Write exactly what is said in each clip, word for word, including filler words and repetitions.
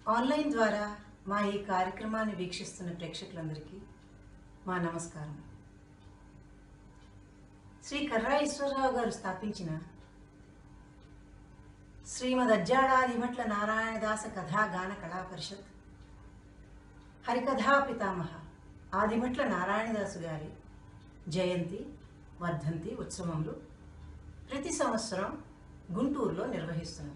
Online ద్వారా మా ఈ కార్యక్రమాన్ని వీక్షిస్తున్న ప్రేక్షకులందరికీ మా నమస్కారం. శ్రీ కర్రా ఈశ్వరరావు గారు స్థాపించిన శ్రీమద్ అజ్జాడాదిభట్ల నారాయణదాస కథాగాన కళా పరిషత్ హరికథా పితామహ ఆదిభట్ల నారాయణదాసు గారి జయంతి వర్ధంతి ఉత్సవములు ప్రతి సంవత్సరం గుంటూరులో నిర్వహిస్తున్నది.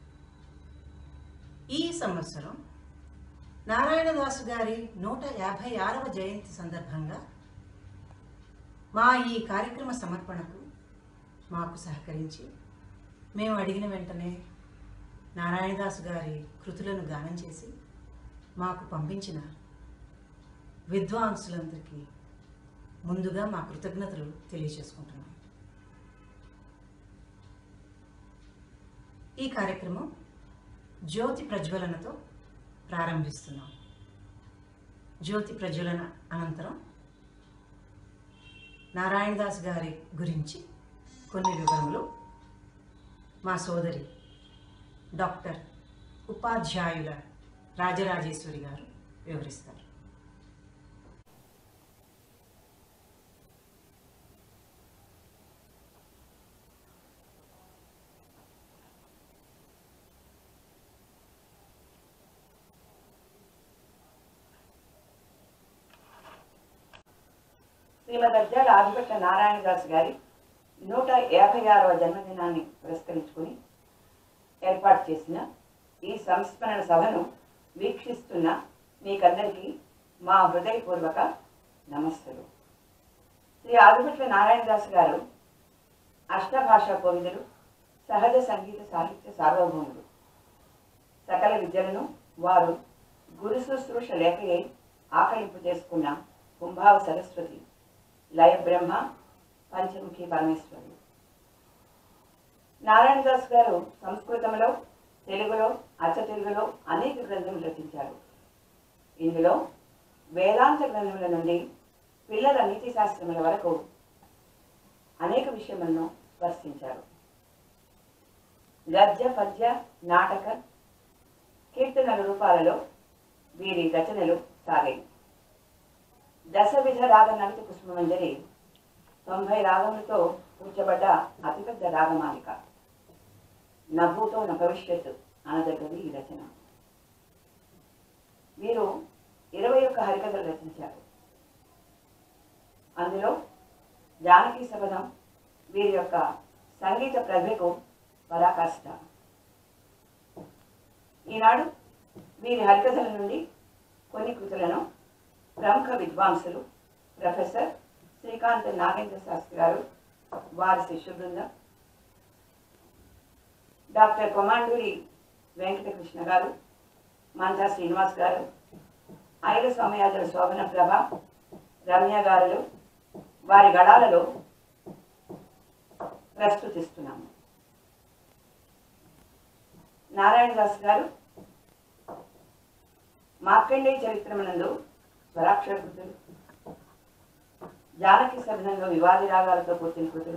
ఈ సంవత్సరం నారాయణదాసు గారి నూట యాభై ఆరవ జయంతి సందర్భంగా మా ఈ కార్యక్రమ సమర్పణకు మాకు సహకరించి మేము అడిగిన వెంటనే నారాయణదాసు గారి కృతులను గానం చేసి మాకు పంపించిన విద్వాంసులందరికీ ముందుగా మా కృతజ్ఞతలు తెలియజేసుకుంటున్నాం. ఈ కార్యక్రమం జ్యోతి ప్రజ్వలనతో ప్రారంభిస్తున్నాం. జ్యోతి ప్రజ్వలన అనంతరం నారాయణదాస్ గారి గురించి కొన్ని వివరములు మా సోదరి డాక్టర్ ఉపాధ్యాయుల రాజరాజేశ్వరి గారు వివరిస్తారు. శ్రీమద్ అజ్జాల ఆదిభట్ల నారాయణదాసు గారి నూట యాభై ఆరవ జన్మదినాన్ని పురస్కరించుకుని ఏర్పాటు చేసిన ఈ సంస్మరణ సభను వీక్షిస్తున్న మీకందరికీ మా హృదయపూర్వక నమస్సులు. శ్రీ ఆదిభట్ల నారాయణదాసు గారు అష్టభాషా కోవిదులు, సహజ సంగీత సాహిత్య సార్వభౌములు. సకల విద్యలను వారు గురు శుశ్రూష లేకయే ఆకలింపు చేసుకున్న కుంభావ సరస్వతి, లయ బ్రహ్మ, పంచముఖి పరమేశ్వరుడు. నారాయణదాస్ గారు సంస్కృతంలో, తెలుగులో, అచ్చ తెలుగులో అనేక గ్రంథములు రచించారు. ఇందులో వేదాంత గ్రంథముల నుండి పిల్లల నీతి శాస్త్రముల వరకు అనేక విషయములను స్పర్శించారు. గద్య, పద్య, నాటక, కీర్తనల రూపాలలో వీరి రచనలు సాగాయి. దశవిధ రాగ నవిత పుష్పమంజరి తొంభై రాగములతో కూర్చబడ్డ అతిపెద్ద రాగమాలిక. నభూతో న భవిష్యత్తు అనదగ్గది ఈ రచన. వీరు ఇరవై ఒక్క హరికథలు రచించారు. అందులో జానకీ శబదం వీరి యొక్క సంగీత ప్రతిభకు పరాకాష్ట. ఈనాడు వీరి హరికథల నుండి కొన్ని కృతులను ప్రముఖ విద్వాంసులు ప్రొఫెసర్ శ్రీకాంత్ నాగేంద్ర శాస్త్రి గారు, వారి శిష్య బృందం, డాక్టర్ కొమాండూరి వెంకటకృష్ణ గారు, మంజా శ్రీనివాస్ గారు, ఐల సోమయాజుల శోభన ప్రభ, రమ్య గారులు వారి గళాలలో ప్రస్తుతిస్తున్నాము. నారాయణదాస్ గారు మార్కండేయ చరిత్రమునందు స్వరాక్షర కృతులు, జానకి శబదంలో వివాది రాగాలతో కూర్చిన కృతులు,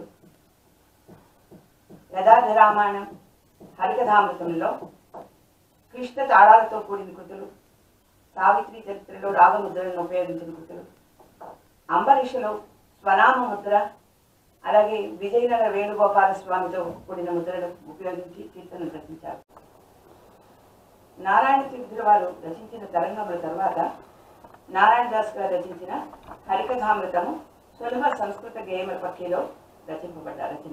యథార్థ రామాయణం, హరికథామృతంలో కృష్ణ తాళాలతో కూడిన కృతులు, సావిత్రి చరిత్రలో రాగముద్రలను ఉపయోగించిన కృతులు, అంబరీషులో స్వనామ ముద్ర, అలాగే విజయనగర వేణుగోపాల స్వామితో కూడిన ముద్రలు ఉపయోగించి కీర్తనలు రచించారు. నారాయణ తీర్థుల వారు రచించిన తరంగముల తర్వాత నారాయణదాస్ గారు రచించిన హరికథామృతము సులభ సంస్కృత గేయముల పక్షిలో రచింపబడ్డ రచన.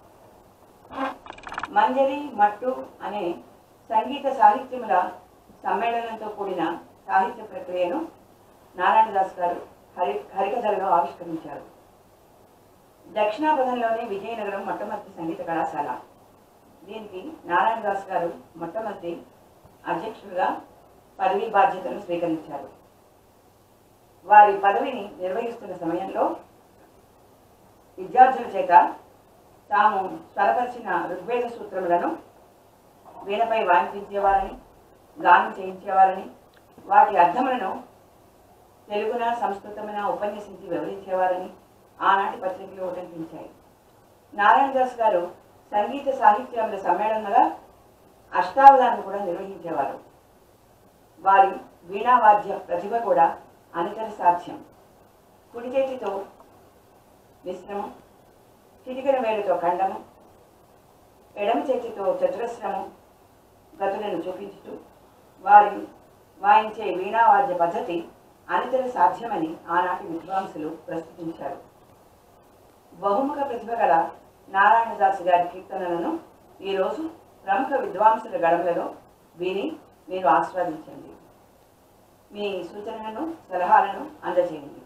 మంజరి, మట్టు అనే సంగీత సాహిత్యముల సమ్మేళనంతో కూడిన సాహిత్య ప్రక్రియను నారాయణదాస్ గారు హరి హరికథలలో ఆవిష్కరించారు. దక్షిణాపథంలోనే విజయనగరం మొట్టమొదటి సంగీత కళాశాల. దీనికి నారాయణదాస్ గారు మొట్టమొదటి అధ్యక్షుడిగా పదవీ బాధ్యతలు స్వీకరించారు. వారి పదవిని నిర్వహిస్తున్న సమయంలో విద్యార్థుల చేత తాము స్వరపరిచిన ఋగ్వేద సూత్రములను వీణపై వాయించేవారని, గానం చేయించేవారని, వాటి అర్థములను తెలుగున, సంస్కృతమున ఉపన్యసించి వివరించేవారని ఆనాటి పత్రికలు ఉటంకించాయి. నారాయణదాస్ గారు సంగీత సాహిత్యముల సమ్మేళనగా అష్టావధానం కూడా నిర్వహించేవారు. వారి వీణావాద్య ప్రతిభ కూడా అనితర సాధ్యం. కుడి చేతితో మిశ్రమం, చిటికెన వేలుతో ఖండము, ఎడమ చేతితో చతురస్రము గతులను చూపించుతూ వారి వాయించే వీణావాద్య పద్ధతి అనితర సాధ్యమని ఆనాటి విద్వాంసులు ప్రస్తుతించారు. బహుముఖ ప్రతిభ గల నారాయణదాసు గారి కీర్తనలను ఈరోజు ప్రముఖ విద్వాంసుల గడపలలో విని మీరు ఆస్వాదించండి. మీ సూచనలను సలహాలను అందజేయండి.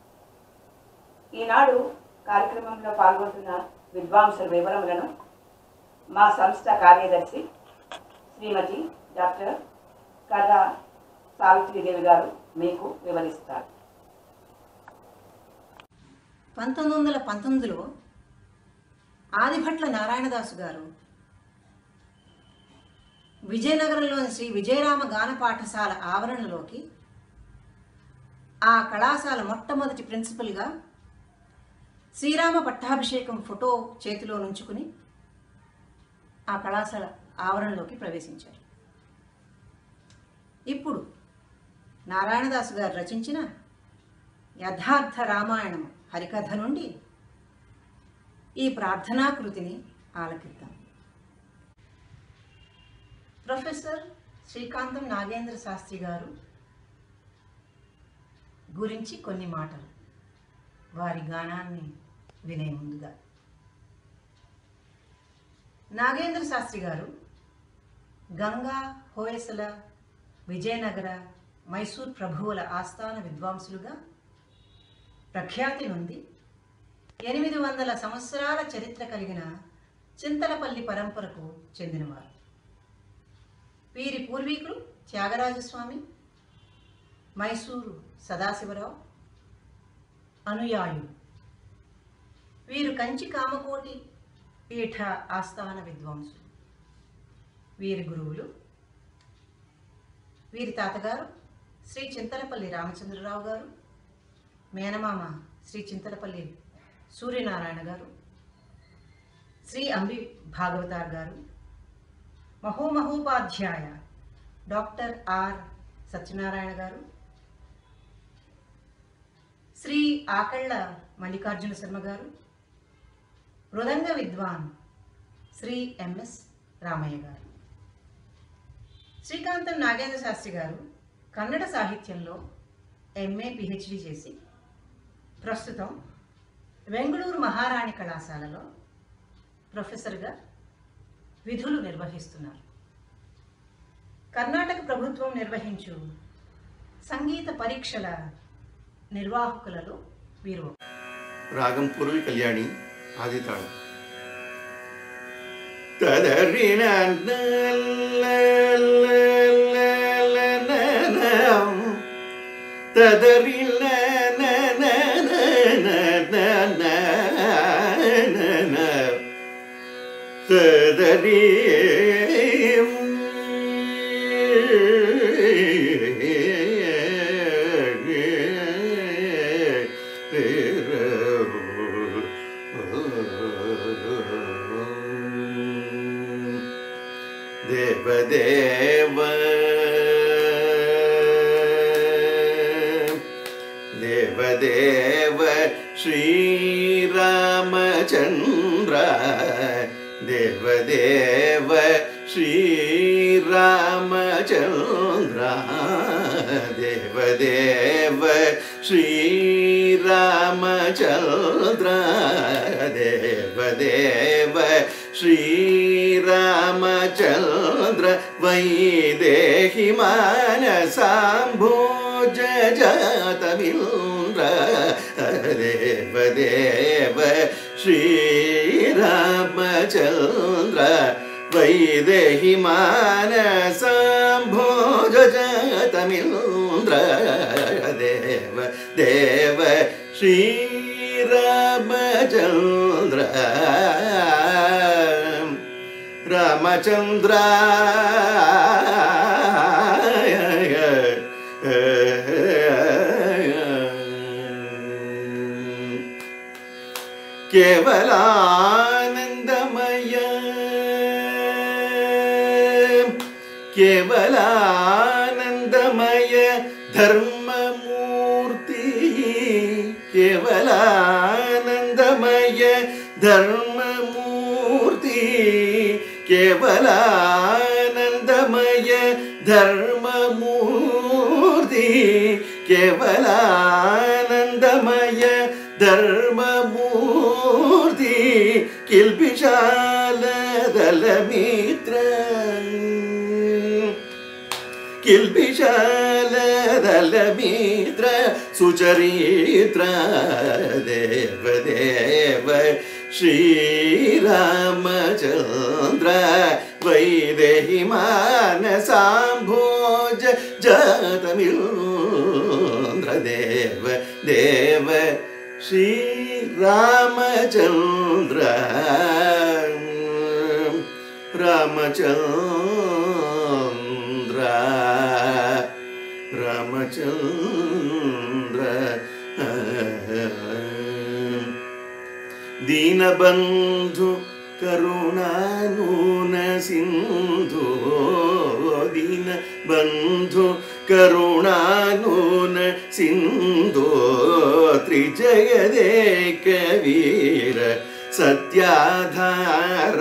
ఈనాడు కార్యక్రమంలో పాల్గొంటున్న విద్వాంసుల వివరములను మా సంస్థ కార్యదర్శి శ్రీమతి డాక్టర్ కథా సావిత్రిదేవి గారు మీకు వివరిస్తారు. పంతొమ్మిది వందల పంతొమ్మిదిలో ఆదిభట్ల నారాయణదాసు గారు విజయనగరంలోని శ్రీ విజయరామ గాన పాఠశాల ఆవరణలోకి ఆ కళాశాల మొట్టమొదటి ప్రిన్సిపల్గా శ్రీరామ పట్టాభిషేకం ఫోటో చేతిలో నుంచుకుని ఆ కళాశాల ఆవరణలోకి ప్రవేశించారు. ఇప్పుడు నారాయణదాసు గారు రచించిన యథార్థ రామాయణం హరికథ నుండి ఈ ప్రార్థనాకృతిని ఆలకిద్దాం. ప్రొఫెసర్ శ్రీకాంతం నాగేంద్ర శాస్త్రి గారు గురించి కొన్ని మాటలు, వారి గానాన్ని వినే ముందుగా. నాగేంద్ర శాస్త్రి గారు గంగా, హోయసల, విజయనగర, మైసూర్ ప్రభువుల ఆస్థాన విద్వాంసులుగా ప్రఖ్యాతి నొంది ఎనిమిది వందల సంవత్సరాల చరిత్ర కలిగిన చింతలపల్లి పరంపరకు చెందినవారు. వీరి పూర్వీకులు త్యాగరాజస్వామి, మైసూరు సదాశివరావు అనుయాయులు. వీరు కంచి కామకోటి పీఠ ఆస్థాన విద్వాంసులు. వీరి గురువులు వీరి తాతగారు శ్రీ చింతలపల్లి రామచంద్రరావు గారు, మేనమామ శ్రీ చింతలపల్లి సూర్యనారాయణ గారు, శ్రీ అంబి భాగవతార్ గారు, మహోమహోపాధ్యాయ డాక్టర్ ఆర్ సత్యనారాయణ గారు, శ్రీ ఆకళ్ళ మల్లికార్జున శర్మ గారు, మృదంగ విద్వాన్ శ్రీ ఎంఎస్ రామయ్య గారు. శ్రీకాంతం నాగేంద్ర శాస్త్రి గారు కన్నడ సాహిత్యంలో ఎంఏ పిహెచ్డి చేసి ప్రస్తుతం బెంగళూరు మహారాణి కళాశాలలో ప్రొఫెసర్గా విధులు నిర్వహిస్తున్నారు. కర్ణాటక ప్రభుత్వం నిర్వహించు సంగీత పరీక్షల నిర్వాహకులలో వీరు. రాగం పూర్వి కళ్యాణి, ఆది తాళం. తదరిన తదరిన తదరి దేవదేవ దేవదేవ శ్రీరామచంద్ర, దేవదేవ శ్రీరామచంద్ర, దేవదేవ శ్రీరామచంద్ర, దేవదేవ శ్రీరామచంద్ర, వైదేహి మానసాంభోజ జాతమింద్ర, దేవదేవ శ్రీరామచంద్ర, వైదేహి మానసాంభోజ జాతమింద్ర, దేవ దేవ శ్రీరామచంద్ర, రామచంద్ర కేవలానందమయ కేవలానందమయ కేవలానందమయ ధర్మమూర్తి కేవలానందమయ ధర్మమూర్తి కేవలానందమయ ధర్మమూర్తి కేవలానందమయ ధర్మమూర్తి కిల్బిషాలదలమిత్ర కిల్బిషాలదలమిత్ర సుచరిత్ర దేవదేవ శ్రీరామచంద్ర వైదేహి మానసాంభోజ జాతమింద్ర దేవ దేవ శ్రీరామచంద్ర రామచంద్ర రామచంద్ర దీనబంధు కరుణానూన సింధు దీన బంధు కరుణానూన సింధు త్రిజగదేక వీర సత్యాధార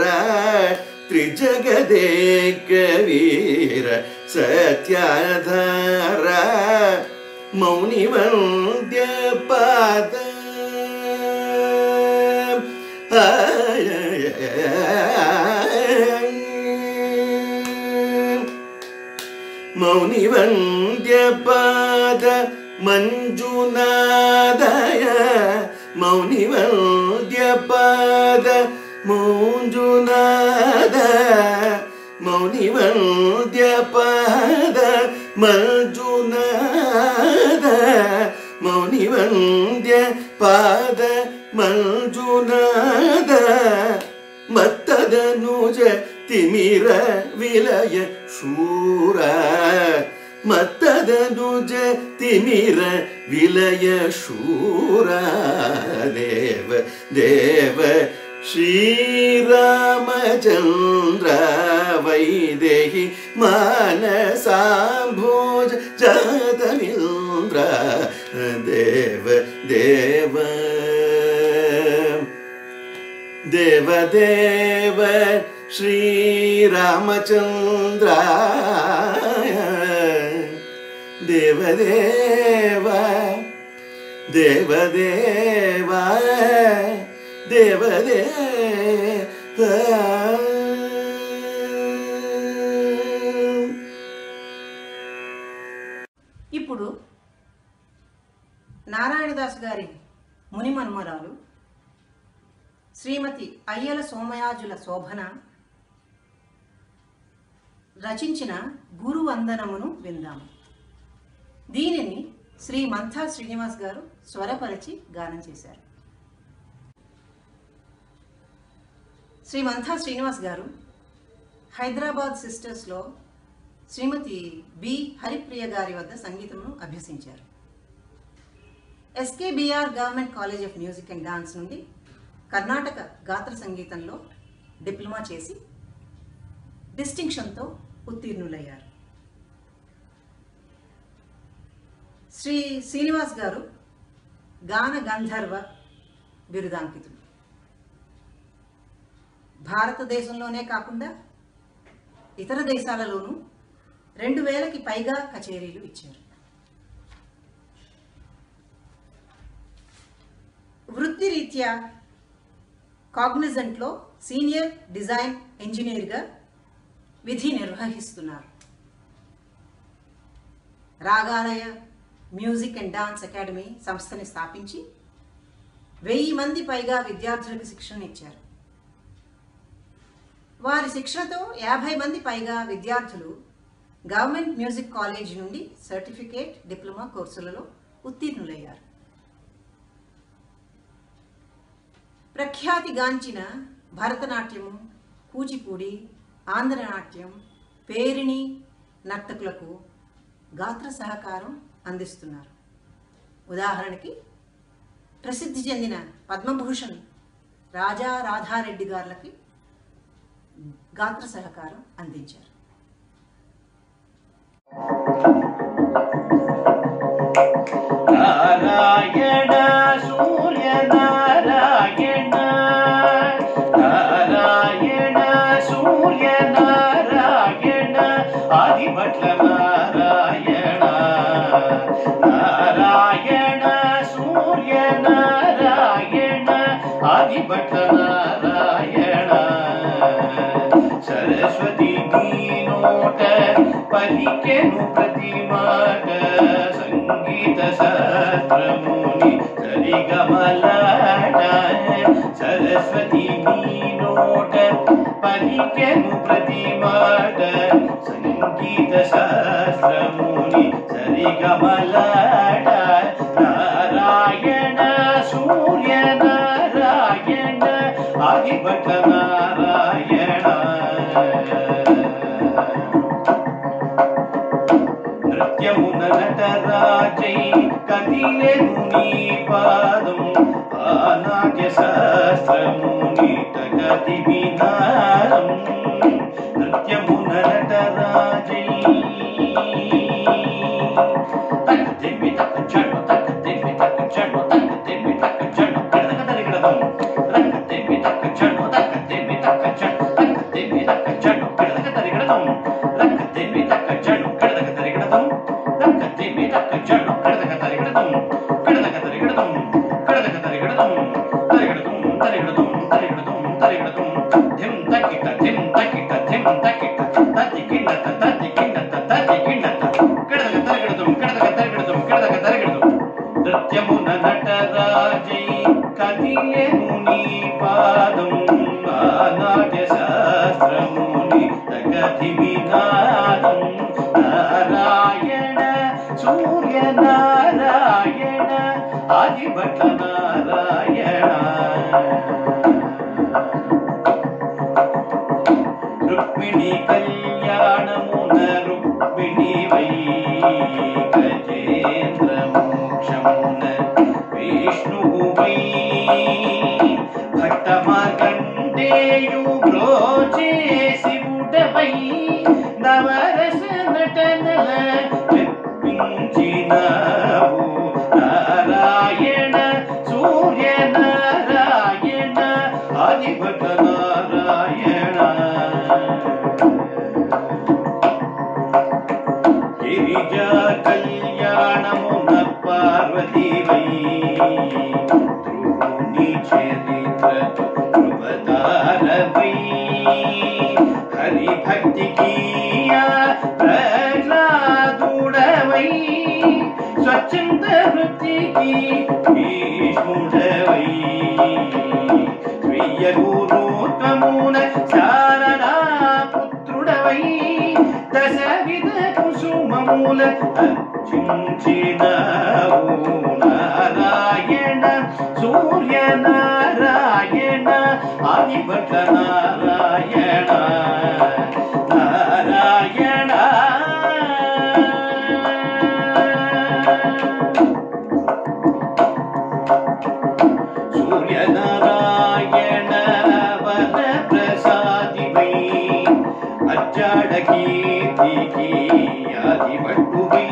త్రిజగదేక వీర సత్యాధార మౌని వంద్య పాద మౌని వంద్య పాద మంజునాదయ మౌని వంద్య పాద మంజునాద మౌని వంద్య పాద మంజునాద మౌని వంద్య పాద మంజునాద మత్తదనుజ తిమిర విలయ శూర మత్తదనుజ తిమిర విలయ శూర దేవ దేవ శ్రీరామచంద్ర వైదేహి మానసాంభోజ జాతమింద్ర దేవ దేవ దేవ దేవ శ్రీరామచంద్ర దేవ దేవ దేవ దేవ దేవదేవ. ఇప్పుడు నారాయణదాస్ గారి మునిమన్మరాలు శ్రీమతి అయ్యల సోమయాజుల శోభన రచించిన గురువందనమును విందాము. దీనిని శ్రీ మంథా శ్రీనివాస్ గారు స్వరపరిచి గానం చేశారు. శ్రీ మంథా శ్రీనివాస్ గారు హైదరాబాద్ సిస్టర్స్లో శ్రీమతి బి హరిప్రియ గారి వద్ద సంగీతమును అభ్యసించారు. SKBR government college of music and dance నుండి కర్ణాటక గాత్ర సంగీతంలో డిప్లొమా చేసి డిస్టింక్షన్తో ఉత్తీర్ణులయ్యారు. శ్రీ శ్రీనివాస్ గారు గాన గంధర్వ బిరుదాంకితులు. భారతదేశంలోనే కాకుండా ఇతర దేశాలలోనూ రెండు వేలకి పైగా కచేరీలు ఇచ్చారు. వృత్తిరీత్యా కాగ్నిజెంట్లో సీనియర్ డిజైన్ ఇంజనీర్గా విధి నిర్వహిస్తున్నారు. Ragalaya music and dance academy సంస్థని స్థాపించి వెయ్యి మంది పైగా విద్యార్థులకు శిక్షణ ఇచ్చారు. వారి శిక్షణతో యాభై మంది పైగా విద్యార్థులు గవర్నమెంట్ మ్యూజిక్ కాలేజ్ నుండి సర్టిఫికేట్ డిప్లొమా కోర్సులలో ఉత్తీర్ణులయ్యారు. ప్రఖ్యాతిగాంచిన భరతనాట్యము, కూచిపూడి, ఆంధ్రనాట్యం, పేరిణి నర్తకులకు గాత్ర సహకారం అందిస్తున్నారు. ఉదాహరణకి ప్రసిద్ధి చెందిన పద్మభూషణ్ రాజా రాధారెడ్డి గారులకి గాత్ర సహకారం అందించారు. ఆదిభట్ల నారాయణ నారాయణ సూర్య నారాయణ ఆదిభట్ల నారాయణ సరస్వతి నీ నోట పలికెను ప్రతి మాట సంగీత శాస్త్రముని సరిగమలాట సరస్వతి నీ నోట పలికెను ప్రతి మాట సంగీత శాస్త్రముని సరిగమలాట నారాయణ సూర్య నారాయణ ఆదిభట్ల నారాయణ నృత్యమున నటరాజై కదిలెను నీ పాదం ఆ నాట్య శాస్త్రముని తగది వినాదం నృత్యమున నటరాజై తక్క తిమ్మి తక్క జడు తక్క తిమ్మి తక్క జడు తక్క తిమ్మి తక్క జడు కిడదక తరిగిడదం రక్క తిమ్మి తక్క జడు తక్క తిమ్మి తక్క జడు తక్క తిమ్మి తక్క జడు కిడదక తరిగిడదం రక్క తిమ్మి తక్క జడు కిడదక తరిగిడదం రక్క తిమ్మి తక్క జడు కిడదక తరిగిడదం కిడదక తరిగిడదం కిడదక తరిగిడదం తరిగిడదం తరిగిడదం తరిగిడదం తరిగిడదం ధిం తకిట ధిం తకిట ధిం తకిట తది కిండత తది కిండత తది కిండత కిడదక తరిగిడదం కిడదక తరిగిడదం కిడదక తరిగిడదం నృత్యమున నటరాజై కదిలెను నీ పాదం ఆ నాట్య శాస్త్రముని తగది వినాదం నారాయణ సూర్య నారాయణ ఆదిభట్ల నారాయణ రుక్మిణి కళ్యాణమున రుక్మిణి వై గజేంద్ర మోక్షమున విష్ణువు వై భట్ట మార్కండేయు బ్రోచే శివుడవై నవరస నటనల మెప్పించినావు నారాయణ సూర్య నారాయణ ఆదిభట్ల నారాయణ గిరిజా కళ్యాణమున పార్వతీ వై ధ్రువుని చరిత్రతో ధ్రువతారవై హరిభక్తికి ప్రహ్లాదుడవై స్వచ్ఛంద వృత్తికి భీష్ముడవై స్వీయ గురుత్వమున శారదా పుత్రుడవై దశవిధ కుసుమముల అర్చించినావు నారాయణ సూర్య నారాయణ ఆదిభట్ల నారాయణ నారాయణ సూర్య నారాయణ వర ప్రసాదివై అజ్జాడ కీర్తికి ఆదిభట్టువై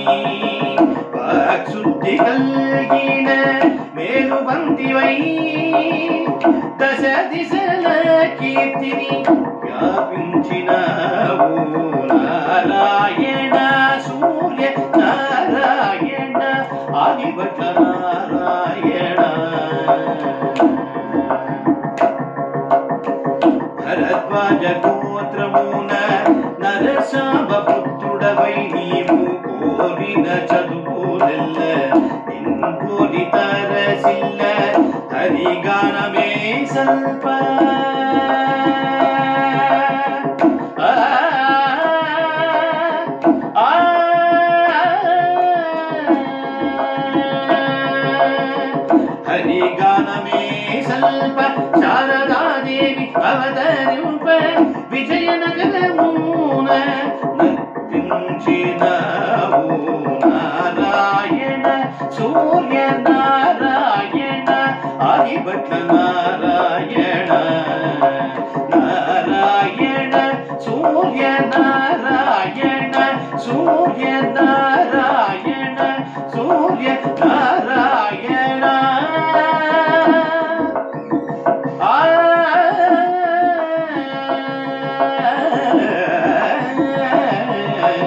వాక్శుద్ధి కల్గిన మేలుబంతివై దశ దిశల కీర్తిని వ్యాపించినావు నారాయణ సూర్య నారాయణ ఆదిభట్ల నారాయణ భరద్వాజ గోత్రమున నరసాంబ పుత్రుడవై నీవు కోరిన చదువులెల్ల నిన్గోరి తరసిల్ల హరిగానమే సల్ప హరిగానమే సల్ప శారదాదేవి అవతరింప విజయనగరమున నర్తించినావు నారాయణ సూర్య నారాయణ ఆదిభట్ల నారాయణ నారాయణ సూర్య నారాయణ సూర్య నారాయణ సూర్య నారాయణ ఆ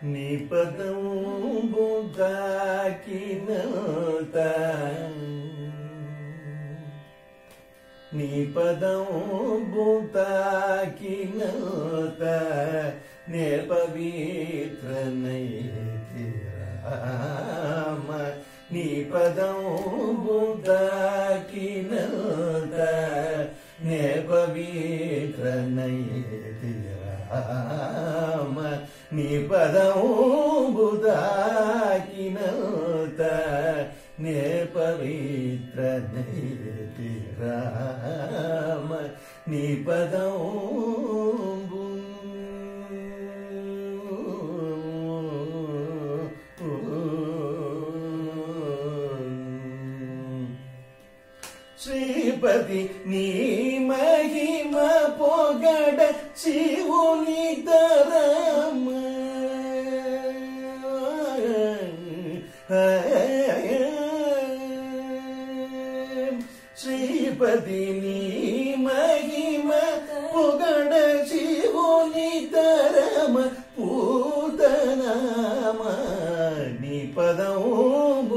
నీ పదంబు తాకినంత నీ పదంబు తాకినంత నే పవిత్రనైతి రామ నీ పదంబు తాకినంత నే పవిత్రనైతి రామ నీ పదంబు తాకినంత నే పవిత్రనైతి రామ నీ పదంబు శ్రీపతి నీ మహిమ పొగడ శివుని తరమ శ్రీపతి నీ మహిమ పొగడ శివుని తరమ పూతనామ నీ పదంబు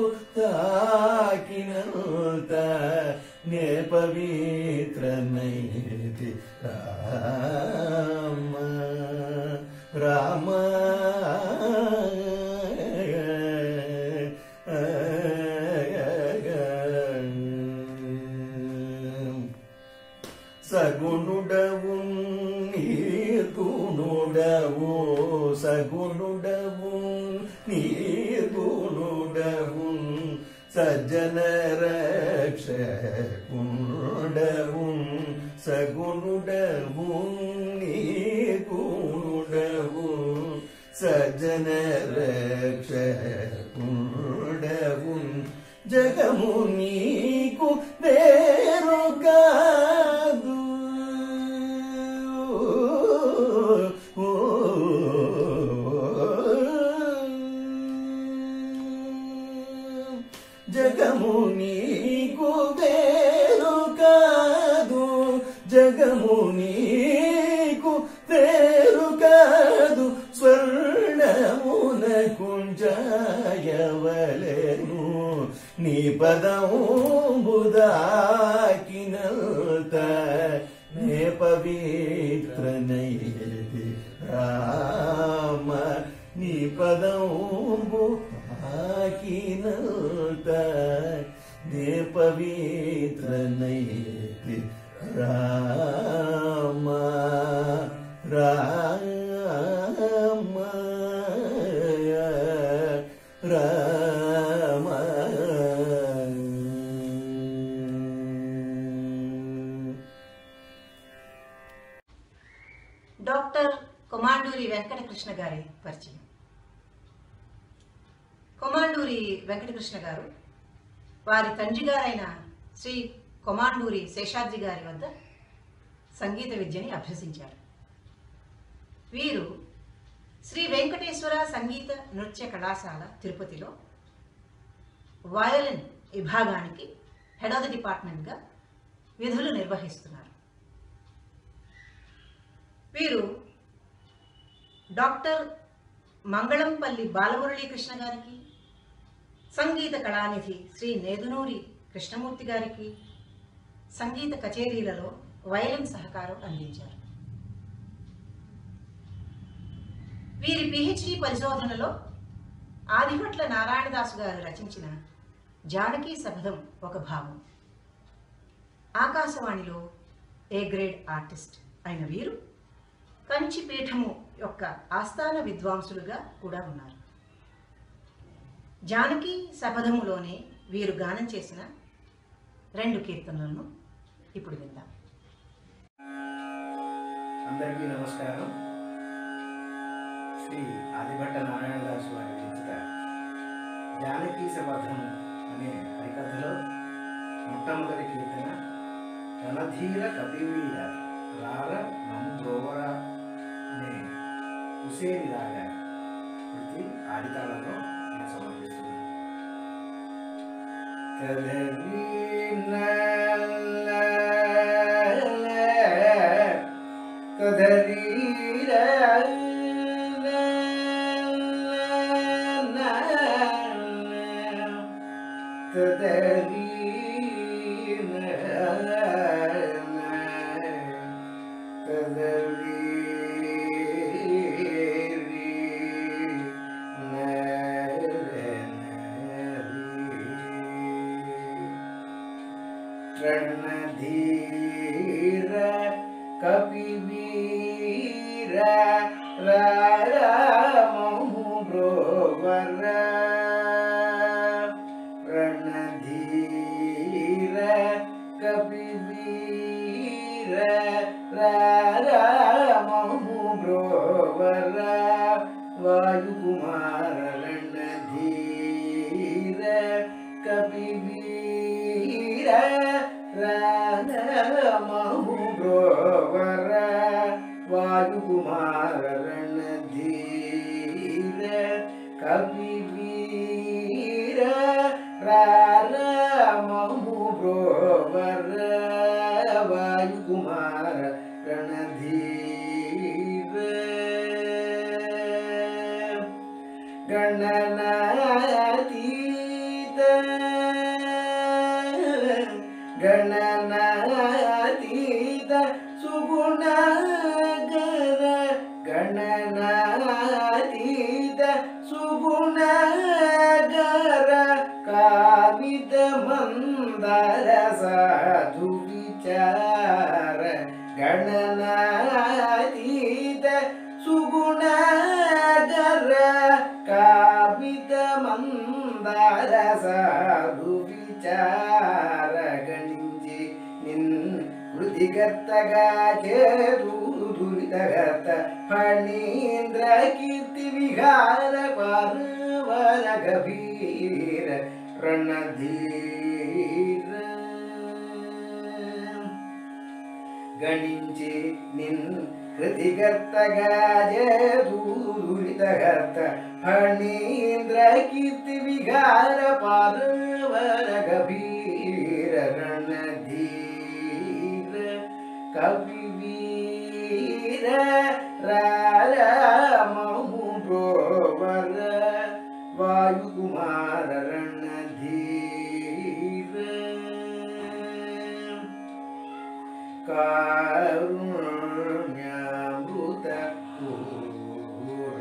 తాకినంత నే పవిత్రనైతి రామ రామ సగుణుడవు నిర్గుణుడవు సగుణుడవు నిర్గుణుడవు సజ్జన రక్షకుండవు సగుణుడవు నిర్గుణుడవు సజ్జన రక్షకుండవు జగము నీకు వేరు కాదు జగము నీకు వేరు కాదు జగము నీకు వేరు కాదు స్వర్ణమున కుంజాయవలెను నీ పదంబు తాకినంత నే పవిత్రనైతి రామ నీ పదంబు తాకినంత నే పవిత్రనైతి రామ రామ రామ డాక్టర్ కొమాండూరి వెంకటకృష్ణ గారి పరిచయం. కొమాండూరి వెంకటకృష్ణ గారు వారి తండ్రి గారైన శ్రీ కొమాండూరి శేషాద్రి గారి వద్ద సంగీత విద్యని అభ్యసించారు. వీరు శ్రీ వెంకటేశ్వర సంగీత నృత్య కళాశాల తిరుపతిలో వయలిన్ విభాగానికి హెడ్ ఆఫ్ ది డిపార్ట్మెంట్గా విధులు నిర్వహిస్తున్నారు. వీరు డాక్టర్ మంగళంపల్లి బాలమురళీకృష్ణ గారికి, సంగీత కళానిధి శ్రీ నేదునూరి కృష్ణమూర్తి గారికి సంగీత కచేరీలలో వయలిన్ సహకారం అందించారు. వీరి పిహెచ్డి పరిశోధనలో ఆదిభట్ల నారాయణదాసు గారు రచించిన జానకీ శబదం ఒక భాగం. ఆకాశవాణిలో ఏ గ్రేడ్ ఆర్టిస్ట్ అయిన వీరు కంచిపీఠము యొక్క ఆస్థాన విద్వాంసులుగా కూడా ఉన్నారు. జానకీ శబదములోనే వీరు గానం చేసిన రెండు కీర్తనలను ఇప్పుడు విందాం. అందరికీ నమస్కారం. శ్రీ ఆదిభట్ట నారాయణదాసు వారి రచిత జానకీ శబదం అనే హరికథలో మొట్టమొదటి కీర్తన రణధీర కపివీర రార నందోవర అనే హుసేని రాగా కృతి ఆదితాళంలో నేను సమర్పిస్తున్నాను. కదరీ रणधीर कपिवीर रामहु ब्रोवर रणधीर कपिवीर रामहु ब्रोवर वायुकुमार रणधीर कपिवीर रामहु ब्रोवर वायुकुमार रणधीर कपिवीर रामहु ब्रोवर वायुकुमार रणधीर गणनातीत गणनातीत सुगुणगर गणनातीत सुगुणगर कामित मंदर साधु विचार गणनातीत सुगुणगर कामित मंदर साधु विचार गणिंచి निन् कृतिगर्तगा चेतुदुरितगर्त फणीन्द्र कीर्ति विहार पार्वर गभीर रणधीर गणिंచి निन् कृतिगर्तगा चेतुदुरितगर्त फणीन्द्र कीर्ति विहार पार्वर गभीर रणधीर कपिवीर रामहु ब्रोवर वायुकुमार रणधीर कारुण्यामृत पूर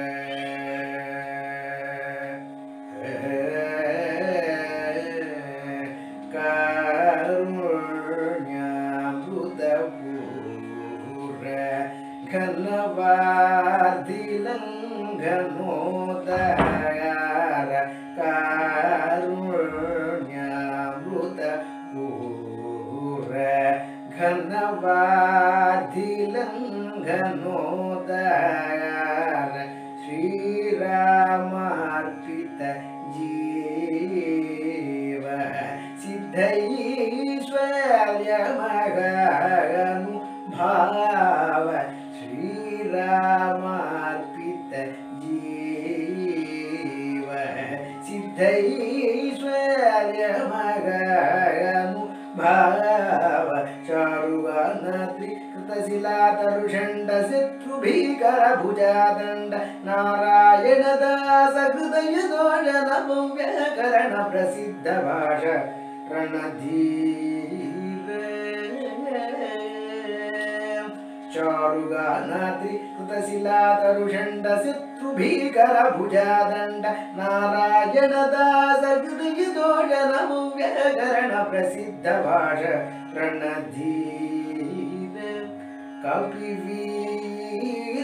कारुण्यामृत पूर घनवार्धिलङ्घनोदगार कारुण्यामृत पूर घनवार्धिलङ्घनोदगार श्रीरामार्पित जीव सिद्धैश्वर्यमगानुभाव श्रीरामार्पित जीव सिद्धैश्वर्यमगानुभाव चारुवर्णत्रिकृतशिलातरुषण्ड शत्रुभीकर भुजादण्ड नारायण दास हृदय दोषन व्याकरण प्रसिद्ध भाष रणधीर चारुगानात्रिकृतशिलातरुषण्ड शत्रुभीकर भुजादण्ड नारायण दास हृदय दोषन व्याकरण प्रसिद्ध भाष रणधीर कपिवीर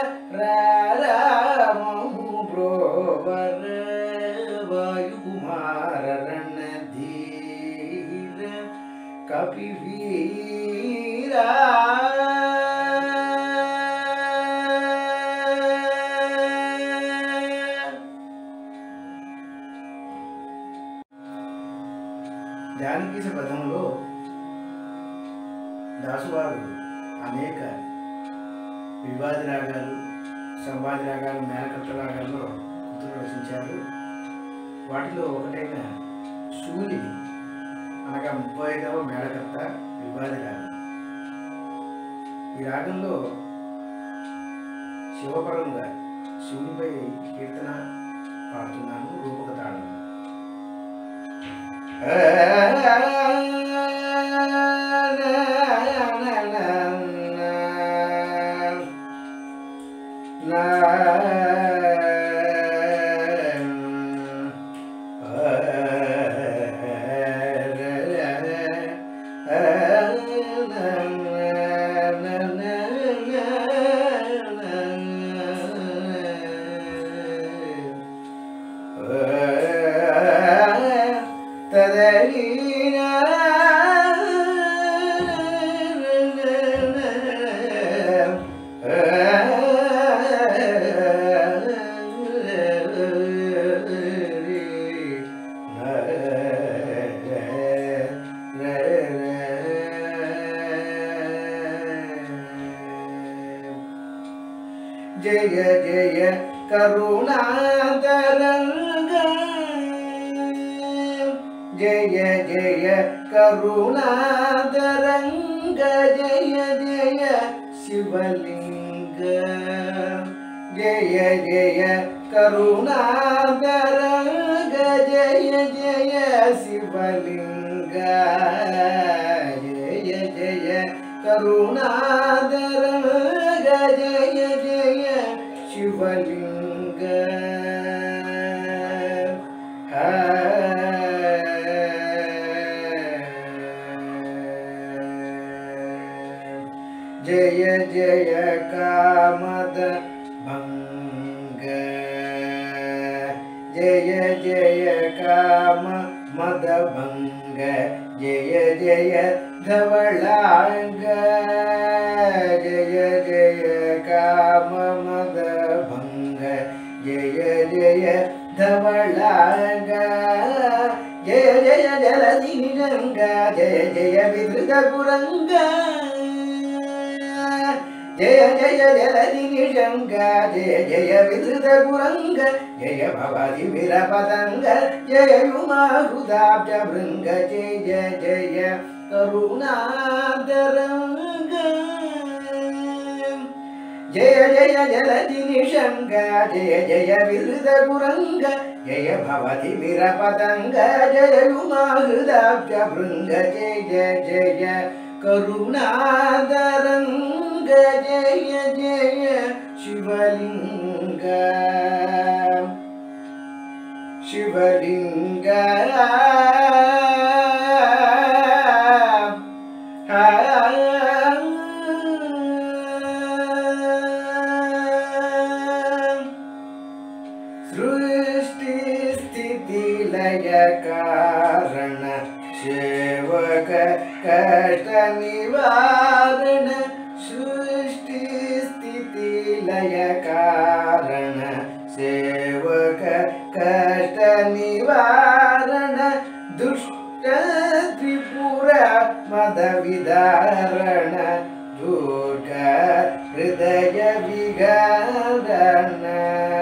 रामहु ब्रोवर वायुकुमार रणधीर कपिवीर जानकी पदंలో దాసువారు అనేక వివాది రాగాలు సంవాది రాగాలు మేళకర్త రాగాల్లో కృతులు రచించారు. వాటిలో ఒకటైన శూలిని అనగా ముప్పై ఐదవ మేళకర్త వివాది రాగం. ఈ రాగంలో శివపరంగా శివునిపై కీర్తన పాడుతున్నాను. రూపక తాళం. जय जय करुणातरंग जय जय करुणातरंग जय जय शिवलिंग जय जय करुणातरंग जय जय शिवलिंग जय जय करुणातरंग जय जय शिवलिंग जय जय कामद भंग जय जय काम मद भंग जय जय धवलांग जय जय काम मद भंग जय जय धवलांग जय जय जलधि निरंग जय जय विधृत कुरंग जय जय जलधि निषंग जय जय विधृत कुरंग जय भवादि वीरपतंग जय उमाहुदाब्ज भृंग जय जय जय करुणातरंग जय जय जलधि निषंग जय जय विधृत कुरंग जय भवादि वीरपतंग जय उमाहुदाब्ज भृंग जय जय जय करुणातरंग जय जय शिवलिंग शिवलिंग सृष्टि स्थिति लय कारण सेवक कष्ट निवारण सृष्टि स्थिति लय कारण सेवक कष्ट निवारण दुष्ट त्रिपुर मद विदारण दुर्गा हृदय विगारण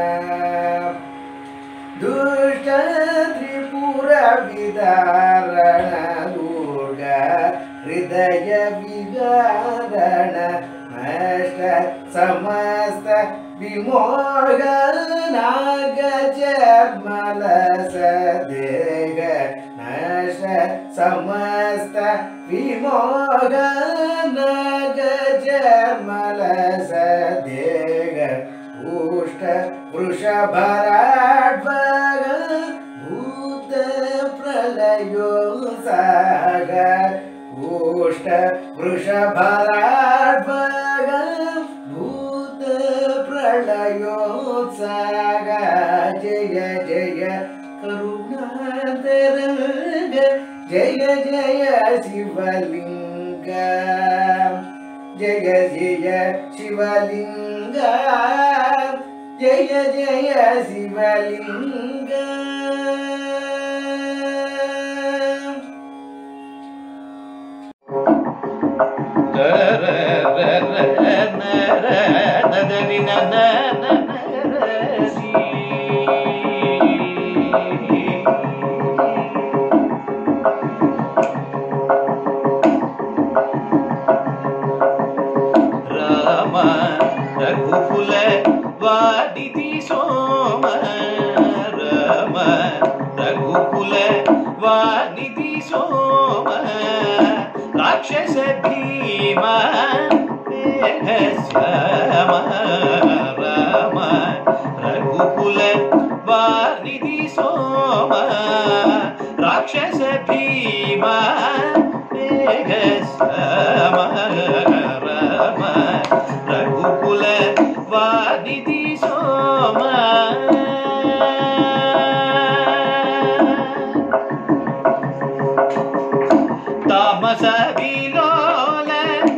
दुष्ट त्रिपुर विदारण दुर्गा हृदय विगारण नष्ट समस्त विमोह नाग चर्मल सदेग नष्ट समस्त विमोह नाग चर्मल सदेग उष्ट वृषभराड्वग भूत प्रलयो सागर उष्ट वृषभराड्वग भूत प्रलयोत्सागर जय जय करुणातरंग जय जय शिवलिंग जय जय शिवलिंग जय जय शिवलिंग राम रघुकुल वादिति सोम राम रघुकुल वादिति सोम राक्षस भीमा श्याम राम रघुकुल वादिति सोम राक्षस भीमा श्याम राम रघुकुल वादिति सोम तामस विलोल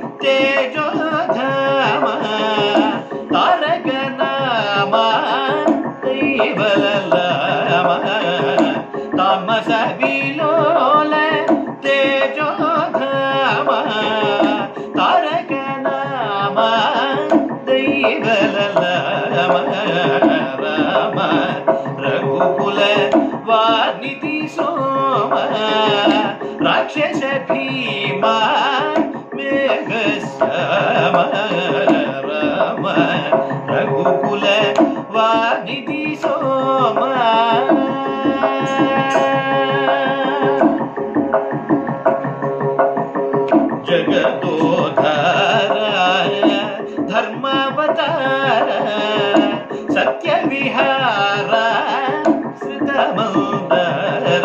तेजोधाम तारक नाम दैवललाम तामस विलोल तेजोधाम तारक नाम दैवललाम రామ రఘుకుల వానిధి సోమ రాక్షస భీమా మేఘ శ్యామ రామ రఘుకుల వానిధి సోమ జగదోధార ధర్మావతార సత్య విహార శ్రుతమందర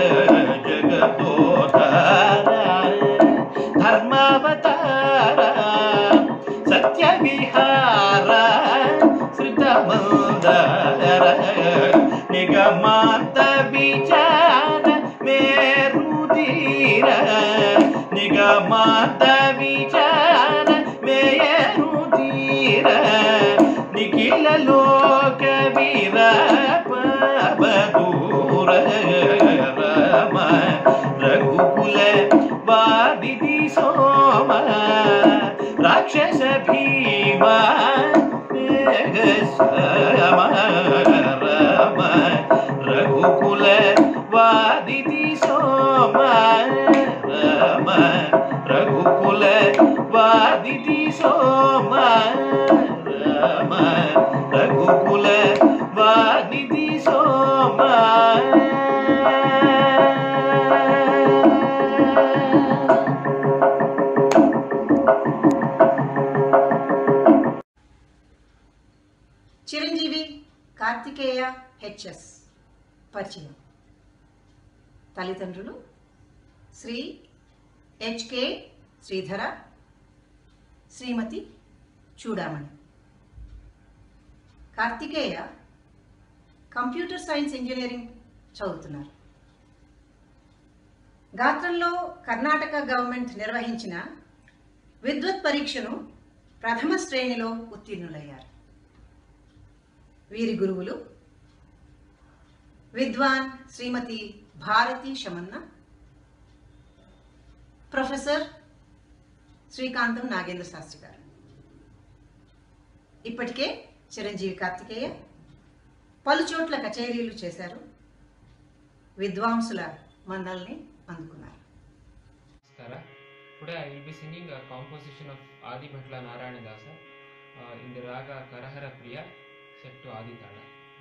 జగదోధార ధర్మావతార సత్య విహార శ్రుతమందర నిగమాంత విచార మేరుధీర నిగమాంత విచార మేరుధీర నిఖిల లోక విరపబదూర రామ రఘుకుల వానిధి సోమ రాక్షస భీమా మేఘ శ్యామ రామ రఘుకుల వానిధి సోమ రామ రఘుకుల వానిధి సోమ రామ రఘుకుల వానిధి సోమ చిరంజీవి కార్తికేయ హెచ్ఎస్ పరిచయం. తల్లిదండ్రులు Sri HK Sridhara, Srimathi Chudamani. Karthikeya computer science engineering చదువుతున్నారు. గాత్రంలో కర్ణాటక గవర్నమెంట్ నిర్వహించిన విద్వత్ పరీక్షను ప్రథమ శ్రేణిలో ఉత్తీర్ణులయ్యారు. వీరి గురువులు విద్వాన్ శ్రీమతి భారతి శమన్న, ప్రొఫెసర్ శ్రీకాంతం నాగేంద్ర శాస్త్రి గారు. ఇప్పటికే చిరంజీవి కార్తికేయ పలుచోట్ల కచేరీలు చేశారు, విద్వాంసుల మండల్ని అందుకున్నారు. Today I will be singing a composition of Adi Bhatla Narayana Dasa uh, in the raga Karahara Priya set to Adi Tala.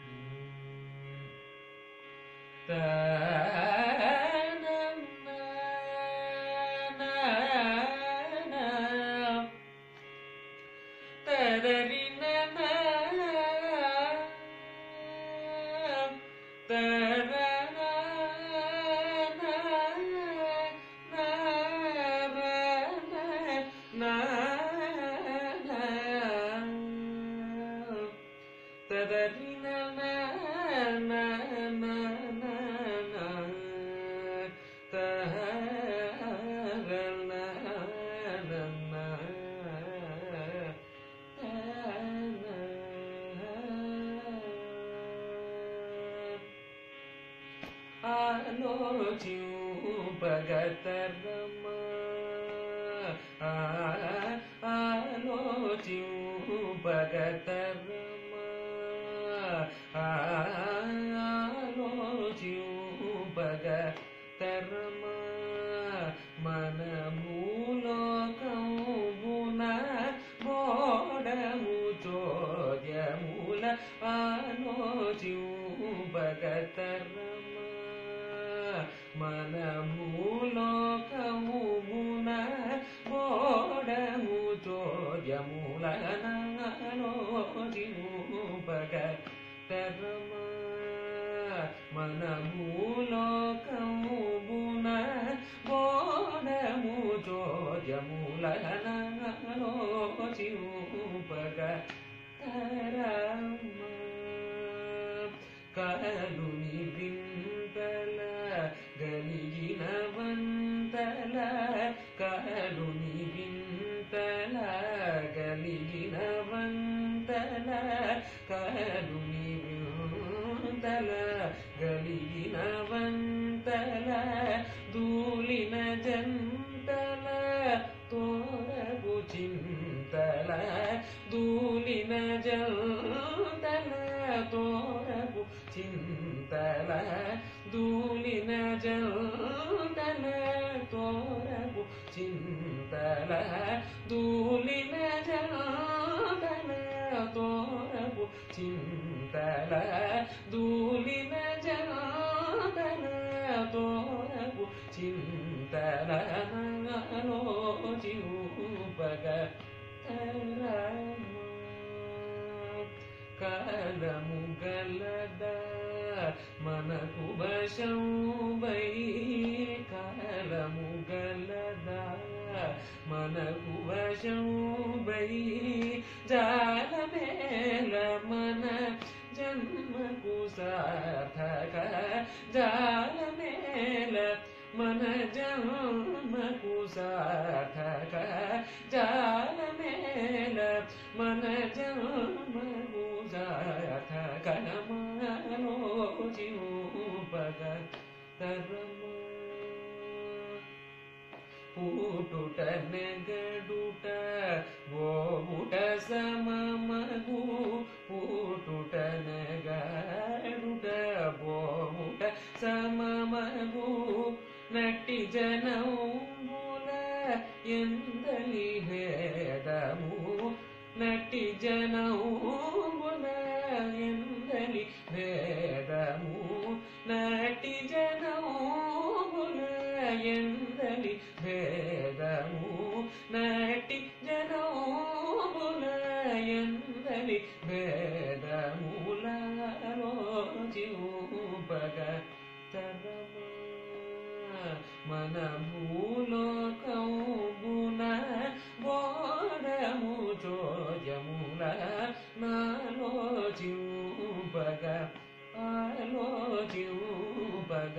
Bagatarama Alotiu Bagatarama Alotiu Bagatarama Manamulokambuna Modamuchodyamula Alotiu Bagatarama Manamulokambuna Modamuchodyamula Alotiu Bagatarama Manamulokambuna Modamuchodyamula Alotiu Bagatarama Kaluni Bintala Galigina Vantala Kaluni Bintala Galigina Vantala Kaluni Bintala Galigina Vantala Dulina Jantala Tora Buchintala Dulina Jantala చింతల దూలిన జంటల తోరపు చింతల దూలిన జంటల తోరపు చింతల దూలిన జంటల తోరపు చింతల లోచిపగ కాలము గలదా మనకు వశం why కాలము గలదా మనకు వశం why జాలమేల మన జన్మకు సార్థక జాలమేల మన జన్మకు సార్థక జాలమేల మన జన్మకు సార్థక నమలోచిపగ తరమ పూటుట నెగడుట గోవుట సమమగు పూటుట నెగడుట గోవుట సమమగు నట్టి జనముల ఎందలి భేదము నట్టి జనముల ఎందలి భేదము నట్టి జనముల ఎందలి భేదము నటి జనముల ఎందలి భేదములలోచిపగ తరమ మన భూలోకమున బోరము చోజముల నాలోచిపగ ఆలోచిపగ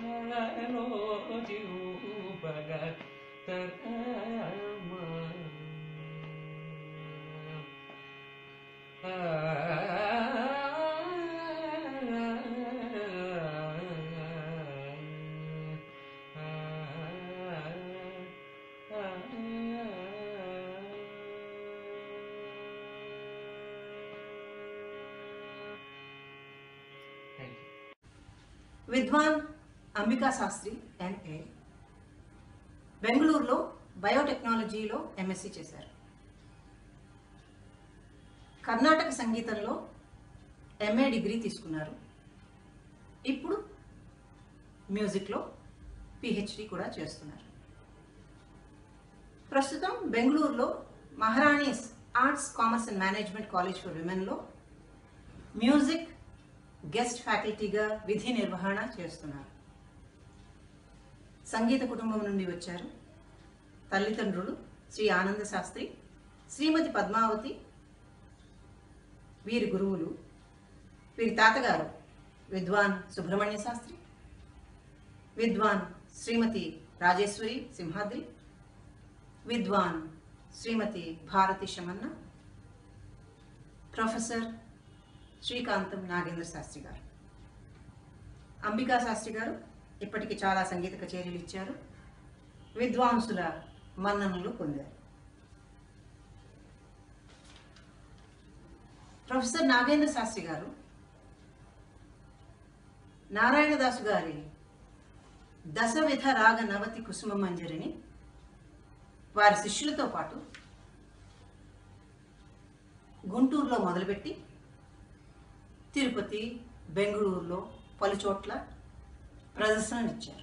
ఆలోచిపగ తరమ విద్వాన్ అంబికా శాస్త్రి ఎంఏ బెంగళూరులో బయోటెక్నాలజీలో ఎంఎస్సీ చేశారు. కర్ణాటక సంగీతంలో ఎంఏ డిగ్రీ తీసుకున్నారు. ఇప్పుడు మ్యూజిక్లో పిహెచ్డి కూడా చేస్తున్నారు. ప్రస్తుతం బెంగళూరులో Maharani's arts commerce and management college for విమెన్లో మ్యూజిక్ గెస్ట్ ఫ్యాకల్టీగా విధి నిర్వహణ చేస్తున్నారు. సంగీత కుటుంబం నుండి వచ్చారు. తల్లిదండ్రులు శ్రీ ఆనంద శాస్త్రి, శ్రీమతి పద్మావతి వీరి గురువులు. వీరి తాతగారు విద్వాన్ సుబ్రహ్మణ్య శాస్త్రి, విద్వాన్ శ్రీమతి రాజేశ్వరి సింహాద్రి, విద్వాన్ శ్రీమతి భారతి శమన్న, ప్రొఫెసర్ శ్రీకాంతం నాగేంద్ర శాస్త్రి గారు. అంబికా శాస్త్రి గారు ఇప్పటికి చాలా సంగీత కచేరీలు ఇచ్చారు. విద్వాంసుల మన్ననలు పొందారు. ప్రొఫెసర్ నాగేంద్ర శాస్త్రి గారు నారాయణదాసు గారి దశవిధ రాగ నవతి కుసుమ మంజరిని వారి శిష్యులతో పాటు గుంటూరులో మొదలుపెట్టి తిరుపతి, బెంగళూరులో పలు చోట్ల ప్రదర్శననిచ్చారు.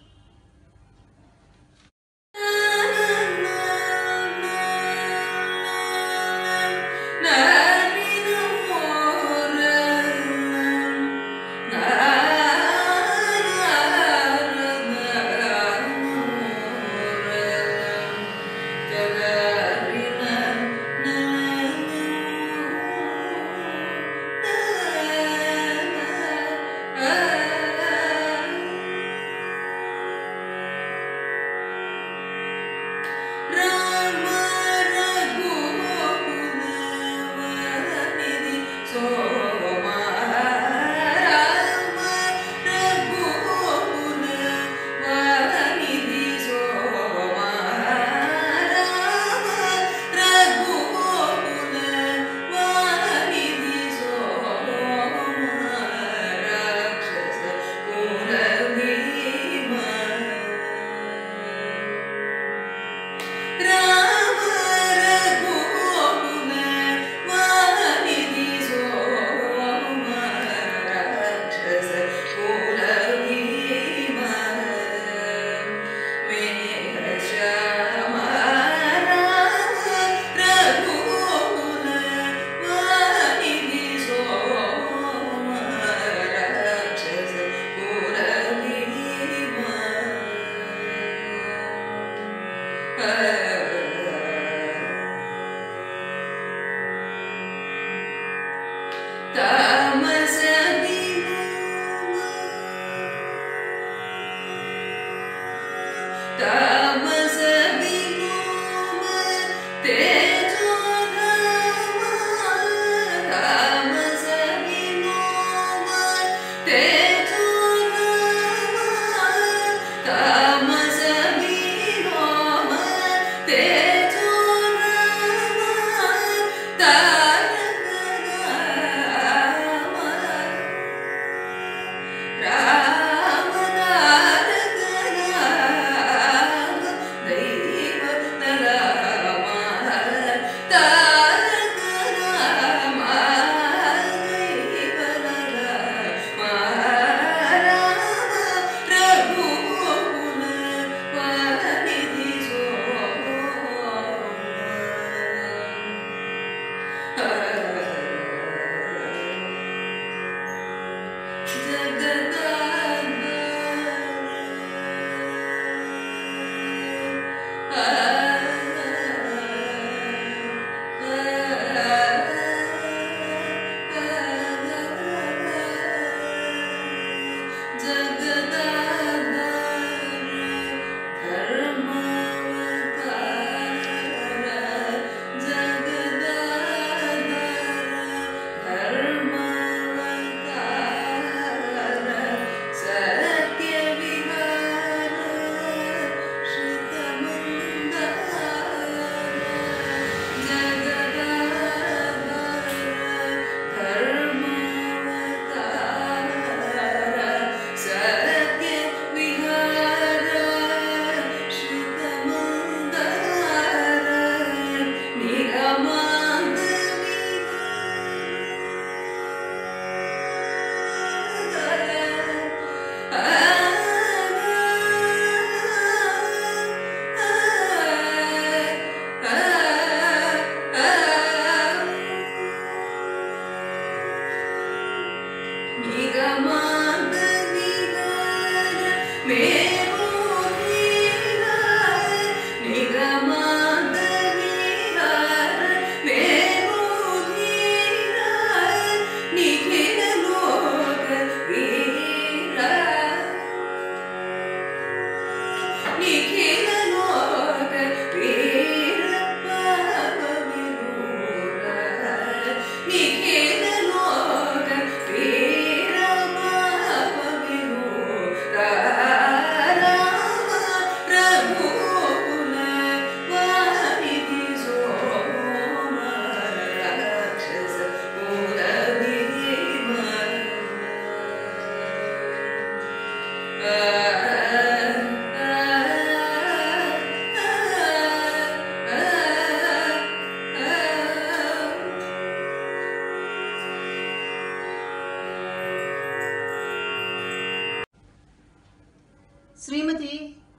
శ్రీమతి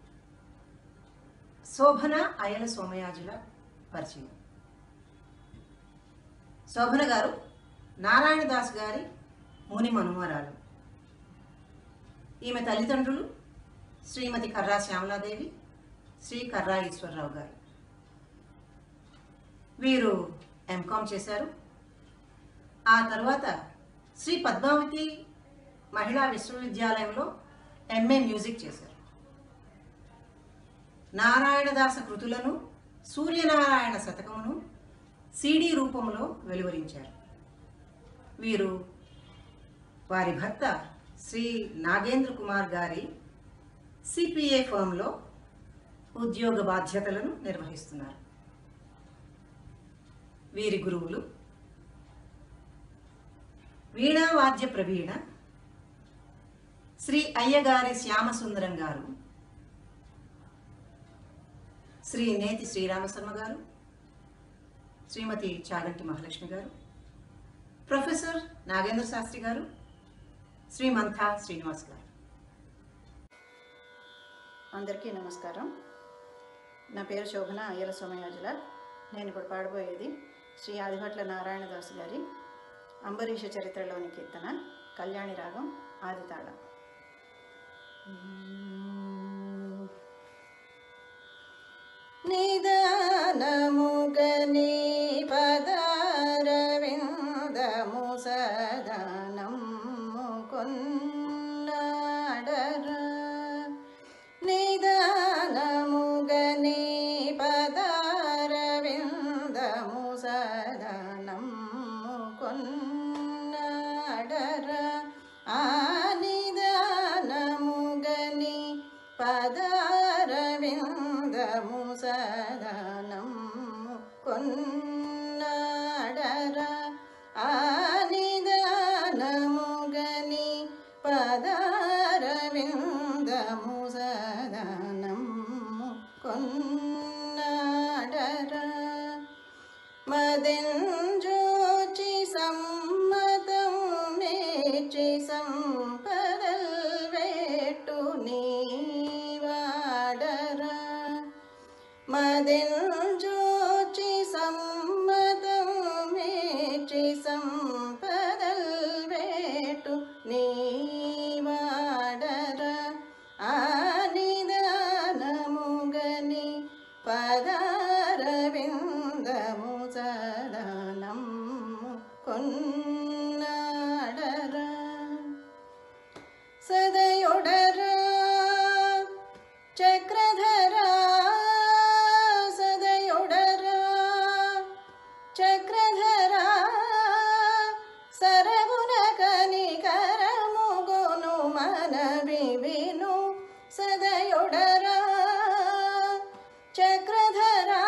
శోభన అయల సోమయాజుల పరిచయం. శోభన గారు నారాయణదాస్ గారి ముని మనుమరాలు. ఈమె తల్లిదండ్రులు శ్రీమతి కర్రా శ్యామలాదేవి, శ్రీ కర్రా ఈశ్వరరావు గారు. వీరు ఎంకామ్ చేశారు. ఆ తర్వాత శ్రీ పద్మావతి మహిళా విశ్వవిద్యాలయంలో ఎంఏ మ్యూజిక్ చేశారు. నారాయణదాస కృతులను సూర్యనారాయణ శతకమును సీడీ రూపంలో వెలువరించారు. వీరు వారి భర్త శ్రీ నాగేంద్ర కుమార్ గారి సిపిఏ ఫర్మ్లో ఉద్యోగ బాధ్యతలను నిర్వహిస్తున్నారు. వీరి గురువులు వీణా వాద్య ప్రవీణ శ్రీ అయ్యగారి శ్యామసుందరం గారు, శ్రీ నేతి శ్రీరామశర్మ గారు, శ్రీమతి చాగంటి మహాలక్ష్మి గారు, ప్రొఫెసర్ నాగేంద్ర శాస్త్రి గారు, శ్రీ మంథా శ్రీనివాస్ గారు. అందరికీ నమస్కారం. నా పేరు శోభన అయ్యల సోమయాజుల. నేను ఇప్పుడు పాడబోయేది శ్రీ ఆదిభట్ల నారాయణదాస్ గారి అంబరీష చరిత్రలోని కీర్తన కళ్యాణి రాగం ఆదితాళం. నిదానముగని పదారవిందము సదనము కొన్నాడరా నిదానముగని పదారవిందము సదనము కొన్నాడరా ఆ నిదానముగని పదారవిందము సదనము కొన్నాడరా ఆ నిదానముగని పదారవిందము సదనము కొన్నాడరా మదెంజోచి సమ్మతం మేచి సంపదల్ వేట్టు నీవాడరా మదెంజోచి సమ్మతం మేచి సంపదల్ వేట్టు నీవాడరా ఆ నిదానముగని పదారవిందము సదనము కొన్నాడరా సదయుడరా చక్రధరా సదయుడరా చక్రధరా సరగుణ కనికరముగొను మనవి విను సదయుడరా చక్రధరా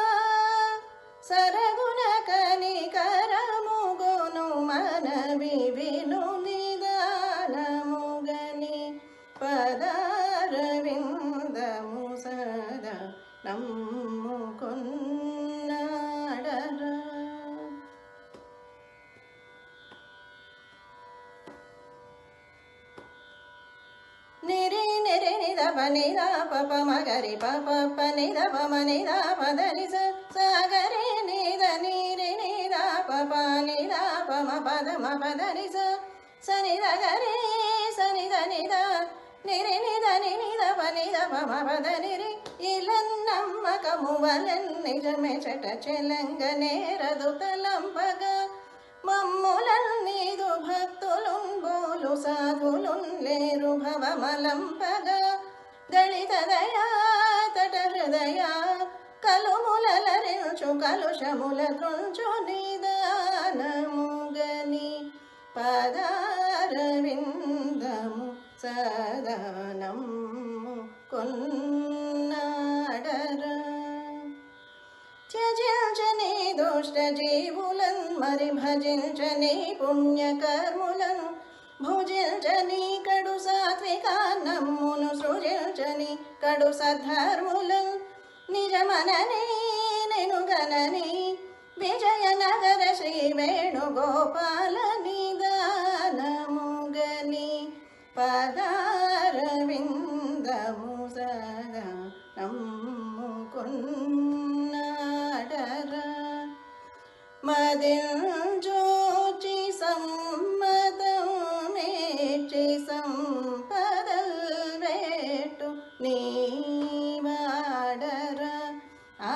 సరగుణ కనికరముగొను మనవి విను నిదానముగని పదారవిందము సదా నమ్ము కొన్నాడరా నిరి నిరి నిద పనిద పప మగరి పప పనిద పమనిద పదని సగరి నిద నిరి నిద పప నిద పమ పదమ పదని సనిద గరి సనిద నిద నిరి నిద నిద పనిద పమ పదనిరి ఇలన్నమ్మకము వలన్ నిజమే చట చెలంగ నేరదు తలంపగా మమ్ములన్ నీదు భక్తులున్ బోలు సాధులున్ లేరు భవమలంపగా దళిత దయా తట హృదయ కలుములరించు కలుషముల దృంచు నిదానముగని పదారవిందము సదనము కొన్నాడరా త్యజించని దుష్ట జీవులన్ మరి భజించని పుణ్యకర్ములను భుజించని కడు సాత్వికాన్నమ్మును సృజించని కడు సద్ధర్ములను నిజమనని నెనుగనని విజయనగర శ్రీ వేణుగోపాల నిదానముగని పదారవిందము సదా నమ్ము కొన్నాడరా మదింజోచి సమ్మతం మేచి సంపదల్ వేట్టు నీవాడరా ఆ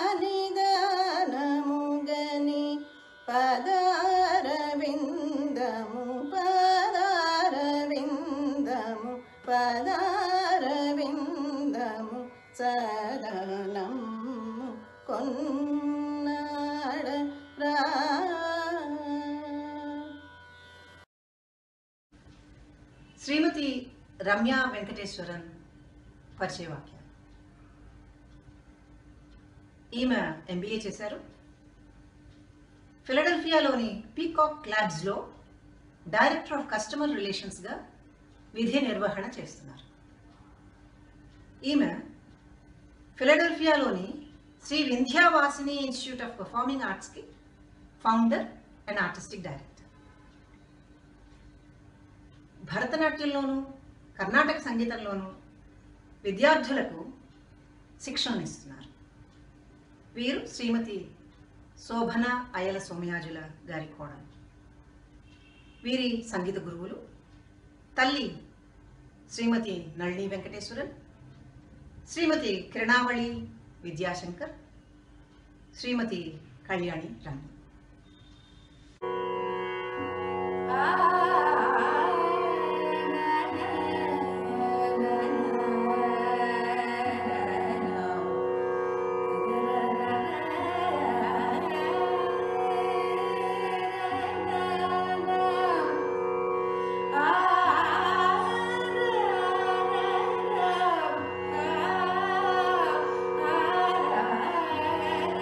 నిదానముగని పదారవిందము పదారవిందము పదారవిందము సదనము కొన్నాడరా శ్రీమతి రమ్య వెంకటేశ్వరన్ పరిచయ వాక్యాలు. ఈమె ఎంబీఏ చేశారు. ఫిలడెల్ఫియాలోని పీకాక్ ల్యాబ్స్లో డైరెక్టర్ ఆఫ్ కస్టమర్ రిలేషన్స్గా విధి నిర్వహణ చేస్తున్నారు. ఈమె ఫిలడెల్ఫియాలోని Sri Vindhyavasini institute of performing ఆర్ట్స్కి ఫౌండర్ అండ్ ఆర్టిస్టిక్ డైరెక్టర్. భరతనాట్యంలోనూ కర్ణాటక సంగీతంలోనూ విద్యార్థులకు శిక్షణనిస్తున్నారు. వీరు శ్రీమతి శోభన అయల సోమయాజుల గారి కోడలు. వీరి సంగీత గురువులు తల్లి శ్రీమతి నళిని వెంకటేశ్వరన్, శ్రీమతి కిరణావళి విద్యాశంకర్, శ్రీమతి కళ్యాణి రంగ.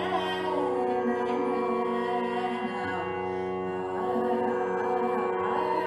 Ah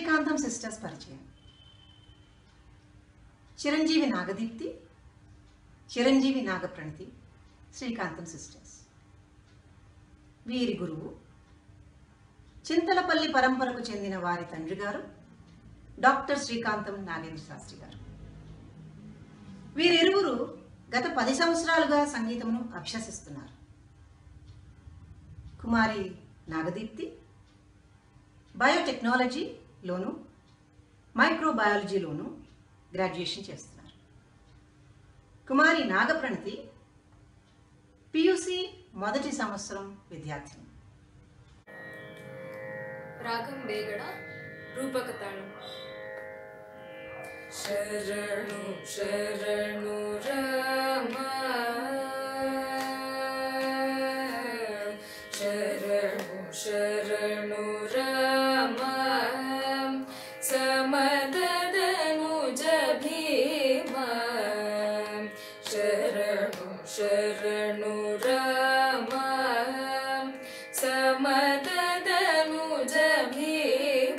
శ్రీకాంతం సిస్టర్స్ పరిచయం. చిరంజీవి నాగదీప్తి, చిరంజీవి నాగప్రణతి, శ్రీకాంతం సిస్టర్స్. వీరి గురువు చింతలపల్లి పరంపరకు చెందిన వారి తండ్రి గారు డాక్టర్ శ్రీకాంతం నాగేంద్ర శాస్త్రి గారు. వీరిరువురు గత పది సంవత్సరాలుగా సంగీతమును అభ్యసిస్తున్నారు. కుమారి నాగదీప్తి బయోటెక్నాలజీలోను మైక్రోబయాలజీలోను గ్రాడ్యుయేషన్ చేస్తున్నారు. కుమారి నాగప్రణతి పియూసి మొదటి సంవత్సరం విద్యార్థిని. రాగం బేగడ రూపక తాళం. శరణు శరణు రామ శరణు శరణు రామ సమదనుజ భీమ శరణు శరణు రామ సమదనుజ భీమ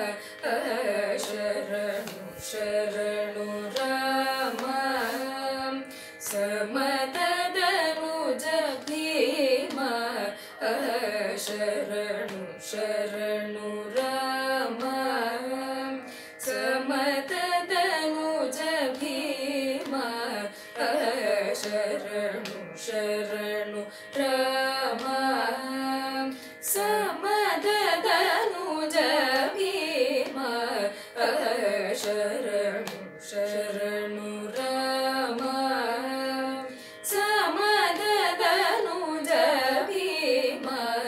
శరణు శరణు రామ సమదనుజ భీమ శరణు శరణు రామ సమదనుజ భీమ శరణు శరణు రామ సమదనుజ భీమ శరణు శరణు రామ సమదనుజ భీమ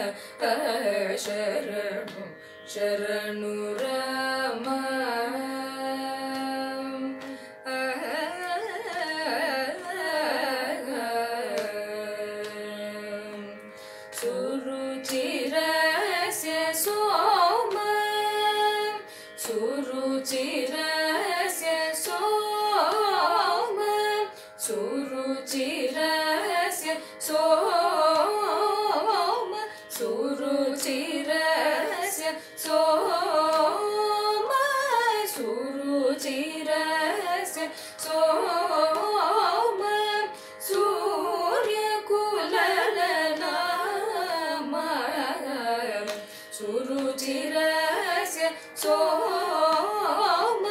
శరణు శరణు రామ సురుచిరస్య సోమ సురుచిరస్య సోమ సురుచిరస్య సోమ సురుచిరస్య సోమ సురుచిరస్య సోమ సూర్యకులనామ సురుచిరస్య సోమ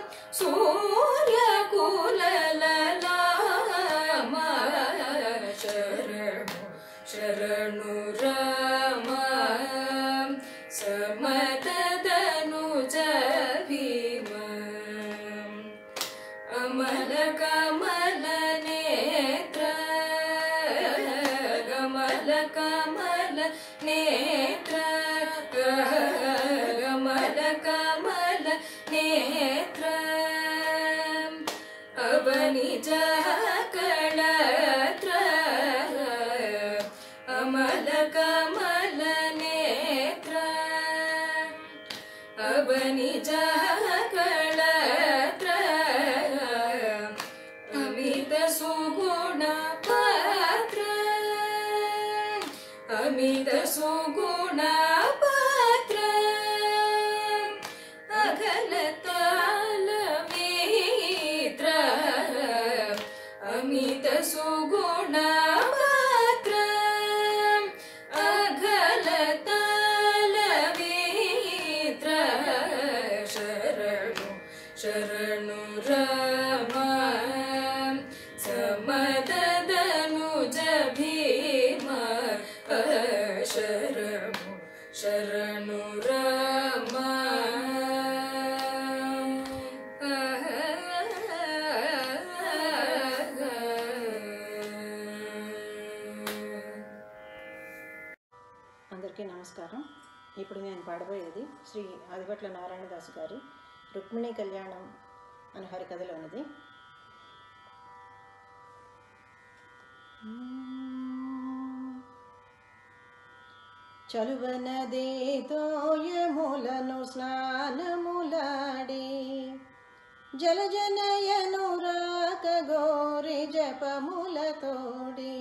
సూర్యకులనామ శరణు శరణు రామ సమదనుజ భీమ అమల కమల నేత్ర కమల కమల నేత్ర కమల కమల నేత్ర అవనిజ కళత్ర అమల కమల నేత్ర అవనిజ కళత్ర అమిత సుగుణ పాత్ర అమిత సుగుణ పాత్ర అఘలతాల మిత్ర అమిత సుగుణ పాత్ర అఘలతాల మిత్ర శరణు శరణు రామ సమదనుజ భీమ శరణు శరణు రామ అందరికీ నమస్కారం. ఇప్పుడు నేను పాడబోయేది శ్రీ ఆదిభట్ల నారాయణదాసు గారి రుక్మిణీ కళ్యాణం అనే హరికథలోనిది. చలువనదే తోయములను స్నానములాడి జలజనయను రాక గోరి జపములతోడి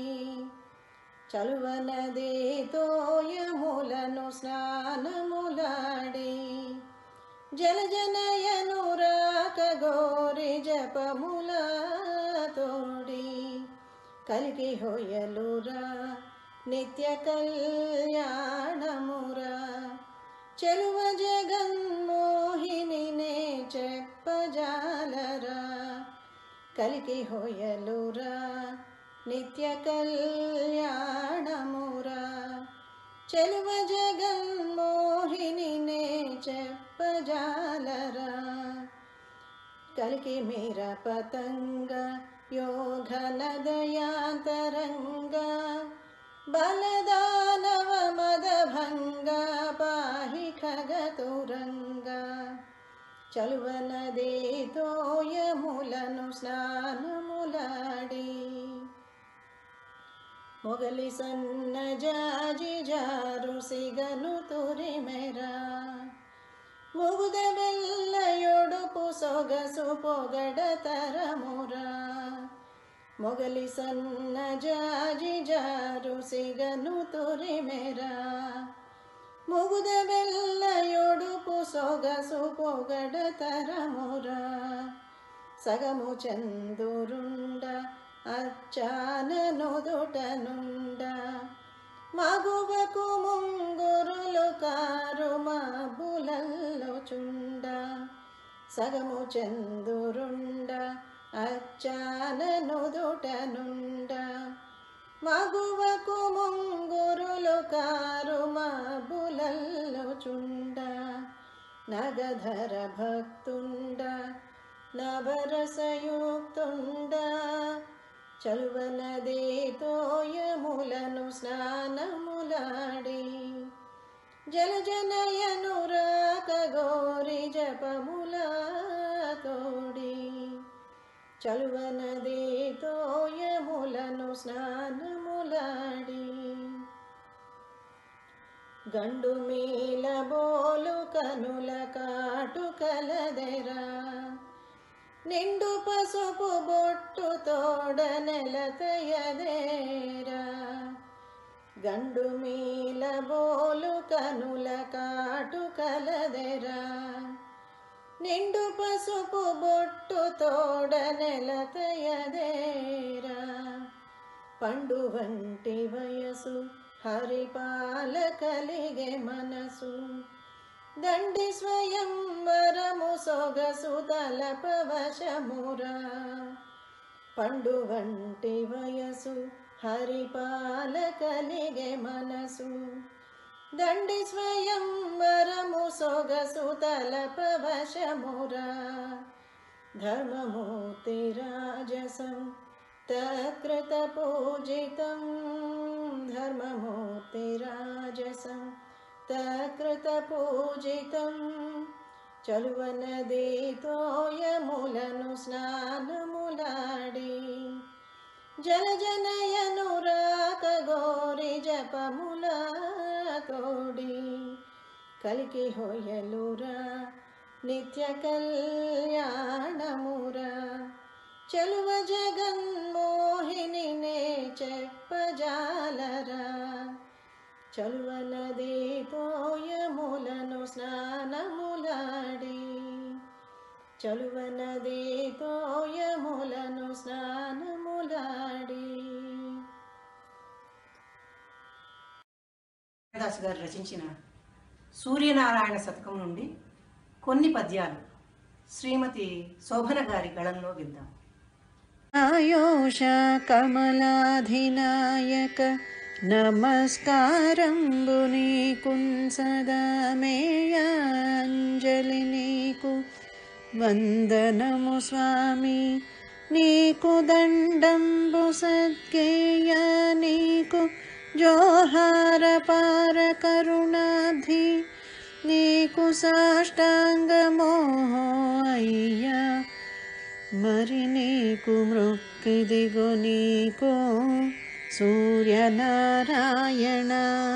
చలువనదే తోయములను స్నానములాడి జలజనయనురాక గోరి జపముల తోడి కలికి హొయలురా నిత్య కళ్యాణమురా చెలువ జగన్మోహిని నే చెప్పజాలరా కలికి హొయలురా నిత్య కళ్యాణమురా చెలువ జగన్మోహిని నే చెప్పజాలరా కలికి మీర పతంగ యోగ నదయాంతరంగ బలదానవ మదభంగ పాహి ఖగతురంగ చలువ నదీ తోయములను స్నానములాడి మొగలి సన్న జాజి జారు సిగను తురిమెరా ముగుద వెల్లయొడుపు సొగసు పొగడ తరమురా మొగలి సన్న జాజి జారు సిగను తురిమెరా ముగుద వెల్లయొడుపు సొగసు పొగడ తరమురా సగము చందురుండ అచ్చాన నొదుటనుండ మగువకు ముంగురులు కారు మబ్బులల్లో చుండ సగము చందురుండ అచ్చాన నొదుటనుండ మగువకు ముంగురులు కారు మబ్బులల్లో చుండ నగధర భక్తుండ నవరసయుక్తుండ చలువ నదీ తోయములను స్నానములాడి జలజనయనురాక గోరి జపముల తోడి చలువ నదీ తోయములను స్నానములాడి గండు మీల బోలు కనుల కాటు కలదెరా నిండు పసుపు బొట్టు తోడ నెలతయదేరా గండు మీల బోలు కనుల కాటు కలదెరా నిండు పసుపు బొట్టు తోడ నెలతయదేరా పండు వంటి వయసు హరిపాల కలిగే మనసు దండి స్వయం వరము సొగసు తలపవశమురా పండు వంటి వయసు హరిపాల కలిగే మనసు దండి స్వయం వరము సొగసు తలపవశమురా ధర్మమూర్తి రాజసం తత్కృత పూజితం ధర్మమూర్తి రాజసం తత్కృత పూజితం చలువ నదీ తోయములను స్నానములాడి జలజనయనురాక గోరి జపముల తోడి కలికి హొయలురా నిత్య కళ్యాణమురా చలువ జగన్మోహిని నే చెప్పజాలరా చలువ నదీ తోయములను స్నానములాడి చలువ నదీ తోయములను స్నానములాడి. దాస్ గారు రచించిన సూర్యనారాయణ శతకం నుండి కొన్ని పద్యాలు శ్రీమతి శోభన గారి గళంలో విందాం. ఆయోష కమలాధినాయక నమస్కారంబు నీకున్ సదా మేయాంజలి నీకు వందనము స్వామి నీకు దండంబు సద్గేయ నీకు జోహార పార కరుణాబ్ధి నీకు సాష్టాంగమో అయ్యా మరి నీకు మృక్కిదిగో నీకు సూర్యనారాయణ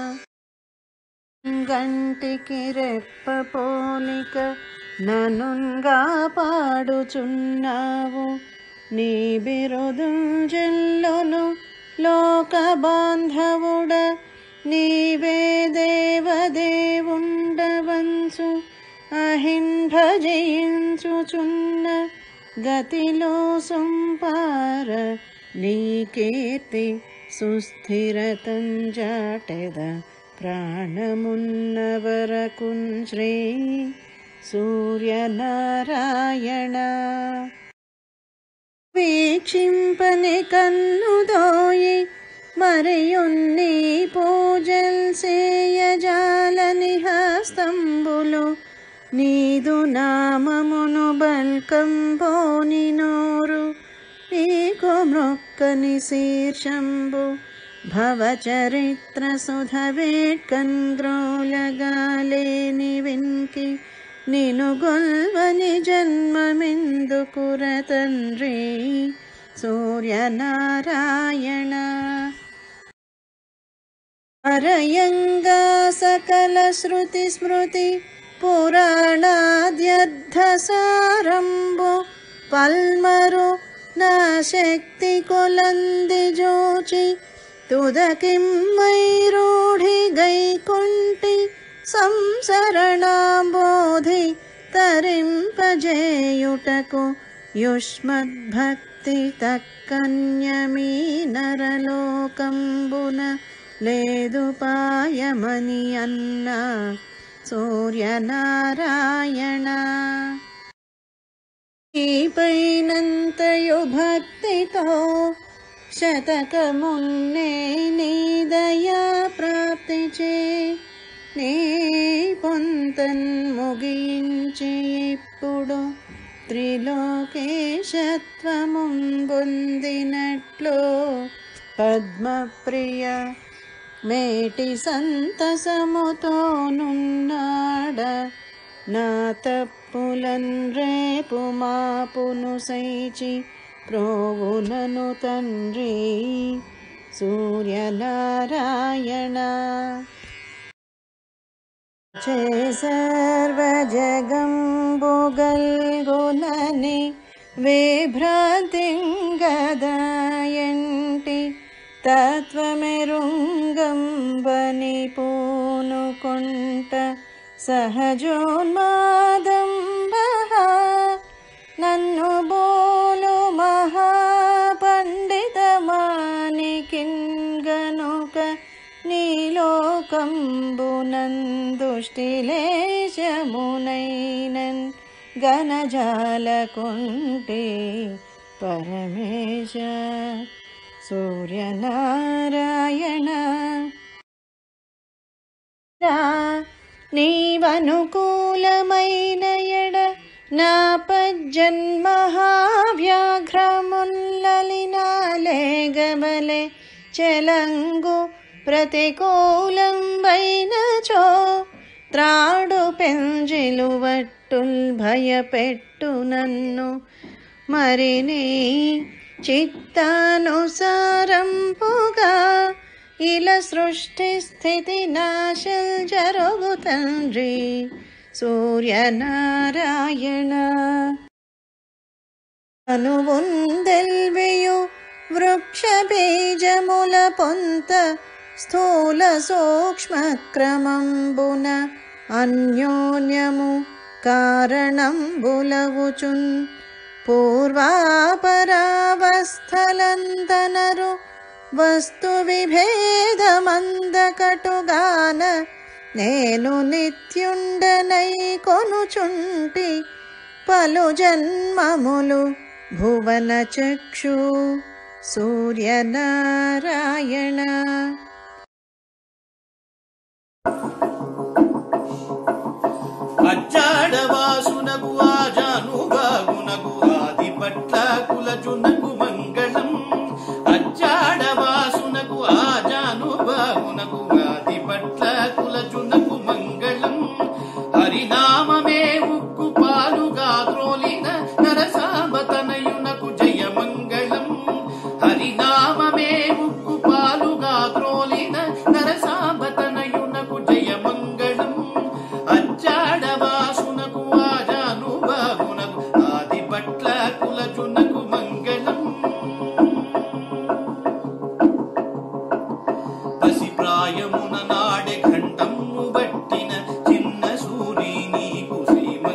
గంటికి రెప్ప పోలిక ననుంగా పాడుచున్నావు నీ బిరుదుంజల్లోను లోక బాంధవుడ నీవే దేవదేవుండవంచు మహిన్ భజయించుచున్న గతిలో సుంపార నీ కీర్తి సుస్థిరతంజాటెద ప్రాణమున్న వరకున్ శ్రీ సూర్యనారాయణ. వీక్షింపని కన్నుదోయి మరియున్ని పూజల్ సేయజాలని హస్తంబులు నీదు నామమును బల్కంబోని నోరు నీకు మ్రొక్కని శీర్షంబు భవచరిత్ర సుధవేట్కన్ గ్రోలగాలేని విన్కి నిను గొల్వని జన్మమెందుకుర తండ్రి సూర్యనారాయణ. అరయంగా సకల శృతి స్మృతి పురాణాద్యర్థసారంబు పల్మరు నా శక్తి కొలంది జోచి తుదకిమ్మై రూఢి గైకుంటి సంసరణాంబోధి తరింపజేయుటకు యుష్మద్భక్తి తక్కన్యమీ నరలోకంబున లేదు పాయమని అన్న సూర్యనారాయణ. ఈ పైనంతయు భక్తితో శతకమున్నే నీ దయా ప్రాప్తి చే నీ పొంతన్ ముగించి ఇప్పుడు త్రిలోకేశత్వముం పొందినట్లు పద్మప్రియ మేటి సంతసముతో నున్నాడ నా తప్పులన్ రేపు మాపును సైచి ప్రోవునను తండ్రి సూర్యనారాయణ. చే సర్వ జగంబుగల్గునని విభ్రాంతింగదాయంటి తత్వమెరుంగంబని పూనుకొంట సహజోన్మాదంబ నన్ను బోలు మహాపండితమానికిన్ గనుక నీలోకంబునందుష్టిలేశమునైనన్ గణజాలకుంటే పరమేశ సూర్యనారాయణ. నీవనుకూలమైన ఎడ నా పజ్జన్మహావ్యాఘ్రముల్లలినాలేగబలే చెలంగు ప్రతికూలంబైనచో త్రాడు పెంజిలు వట్టుల్ భయపెట్టు నన్ను మరి నీ చిత్తానుసారంపుగా ఇలా సృష్టి స్థితి నాశల్ జరుగు తండ్రి సూర్యనారాయణ. అనువుందెల్వియు వృక్ష బీజముల పొంత స్థూల సూక్ష్మ క్రమంబున అన్యోన్యము కారణంబులవుచున్ పూర్వాపరావస్థలంతనరు వస్తు విభేదమందకటుగాన నేను నిత్యుండనై కొనుచుంటి పలు జన్మములు భువన చక్షు సూర్యనారాయణ. అజ్జాడవాసునకు ఆజానుబాగునకు ఆది పట్ల కులజునకు మంగళం. అజ్జాడవాసునకు ఆజానుబాగునకు ఆది పట్ల కులజునకు మంగళం. హరినామమే ఉక్కు పాలుగా ద్రోలిన నరసాంబతనయునకు జయ మంగళం. హరినామమే ఉక్కు పాలుగా ద్రోలిన నరసాంబతనయునకు జయ మంగళం. అజ్జాడవాసునకు ఆజానుబాగునకు ఆది పట్ల కులజునకు మంగళం. పసి ప్రాయమున నాడే ఘంటము బట్టిన చిన్న సూరి నీకు శ్రీమ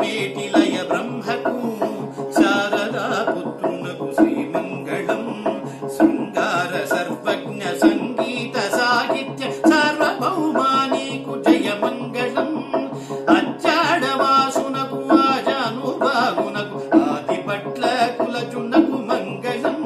మేటి లయ బ్రహ్మకు శారదా పుత్రునకు శ్రీమంగళం శృంగార సర్వజ్ఞ సంగీత సాహిత్య సార్వభౌమానీకు జయమంగళం అచ్చాడవాసునకు ఆజానుబాగునకు ఆదిపట్ల కులజునకు మంగళం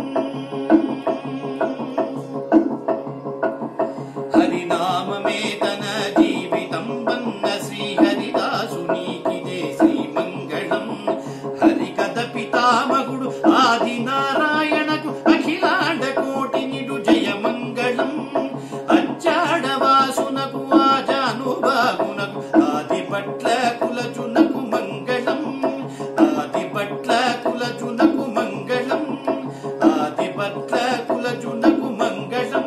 హరినామమే తన జీవితం వన్న శ్రీహరిదాసునికిదే శ్రీమంగళం హరికథ పితామగుడు ఆది నారాయణకు అఖిలాండ కోటి నిడు జయమంగళం అచ్చాడవాసునకు ఆజానుబాగునకు ఆదిపట్ల కులజునకు మంగళం ఆదిపట్ల కులజునకు మంగళం ఆదిపట్ల కులజునకు మంగళం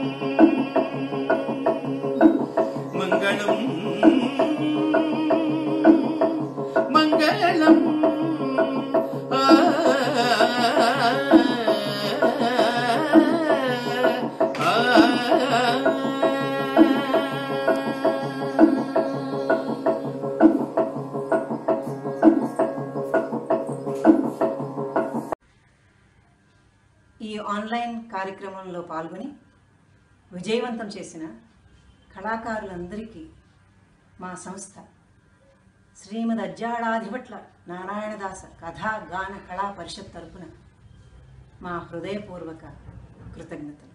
మంగళం మంగళం ఆ ఈ ఆన్లైన్ కార్యక్రమంలో పాల్గొని విజయవంతం చేసిన కళాకారులందరికీ మా సంస్థ శ్రీమద్ అజ్జాడాధిపట్ల నారాయణదాస కథా గాన కళా పరిషత్ తరపున మా హృదయపూర్వక కృతజ్ఞతలు.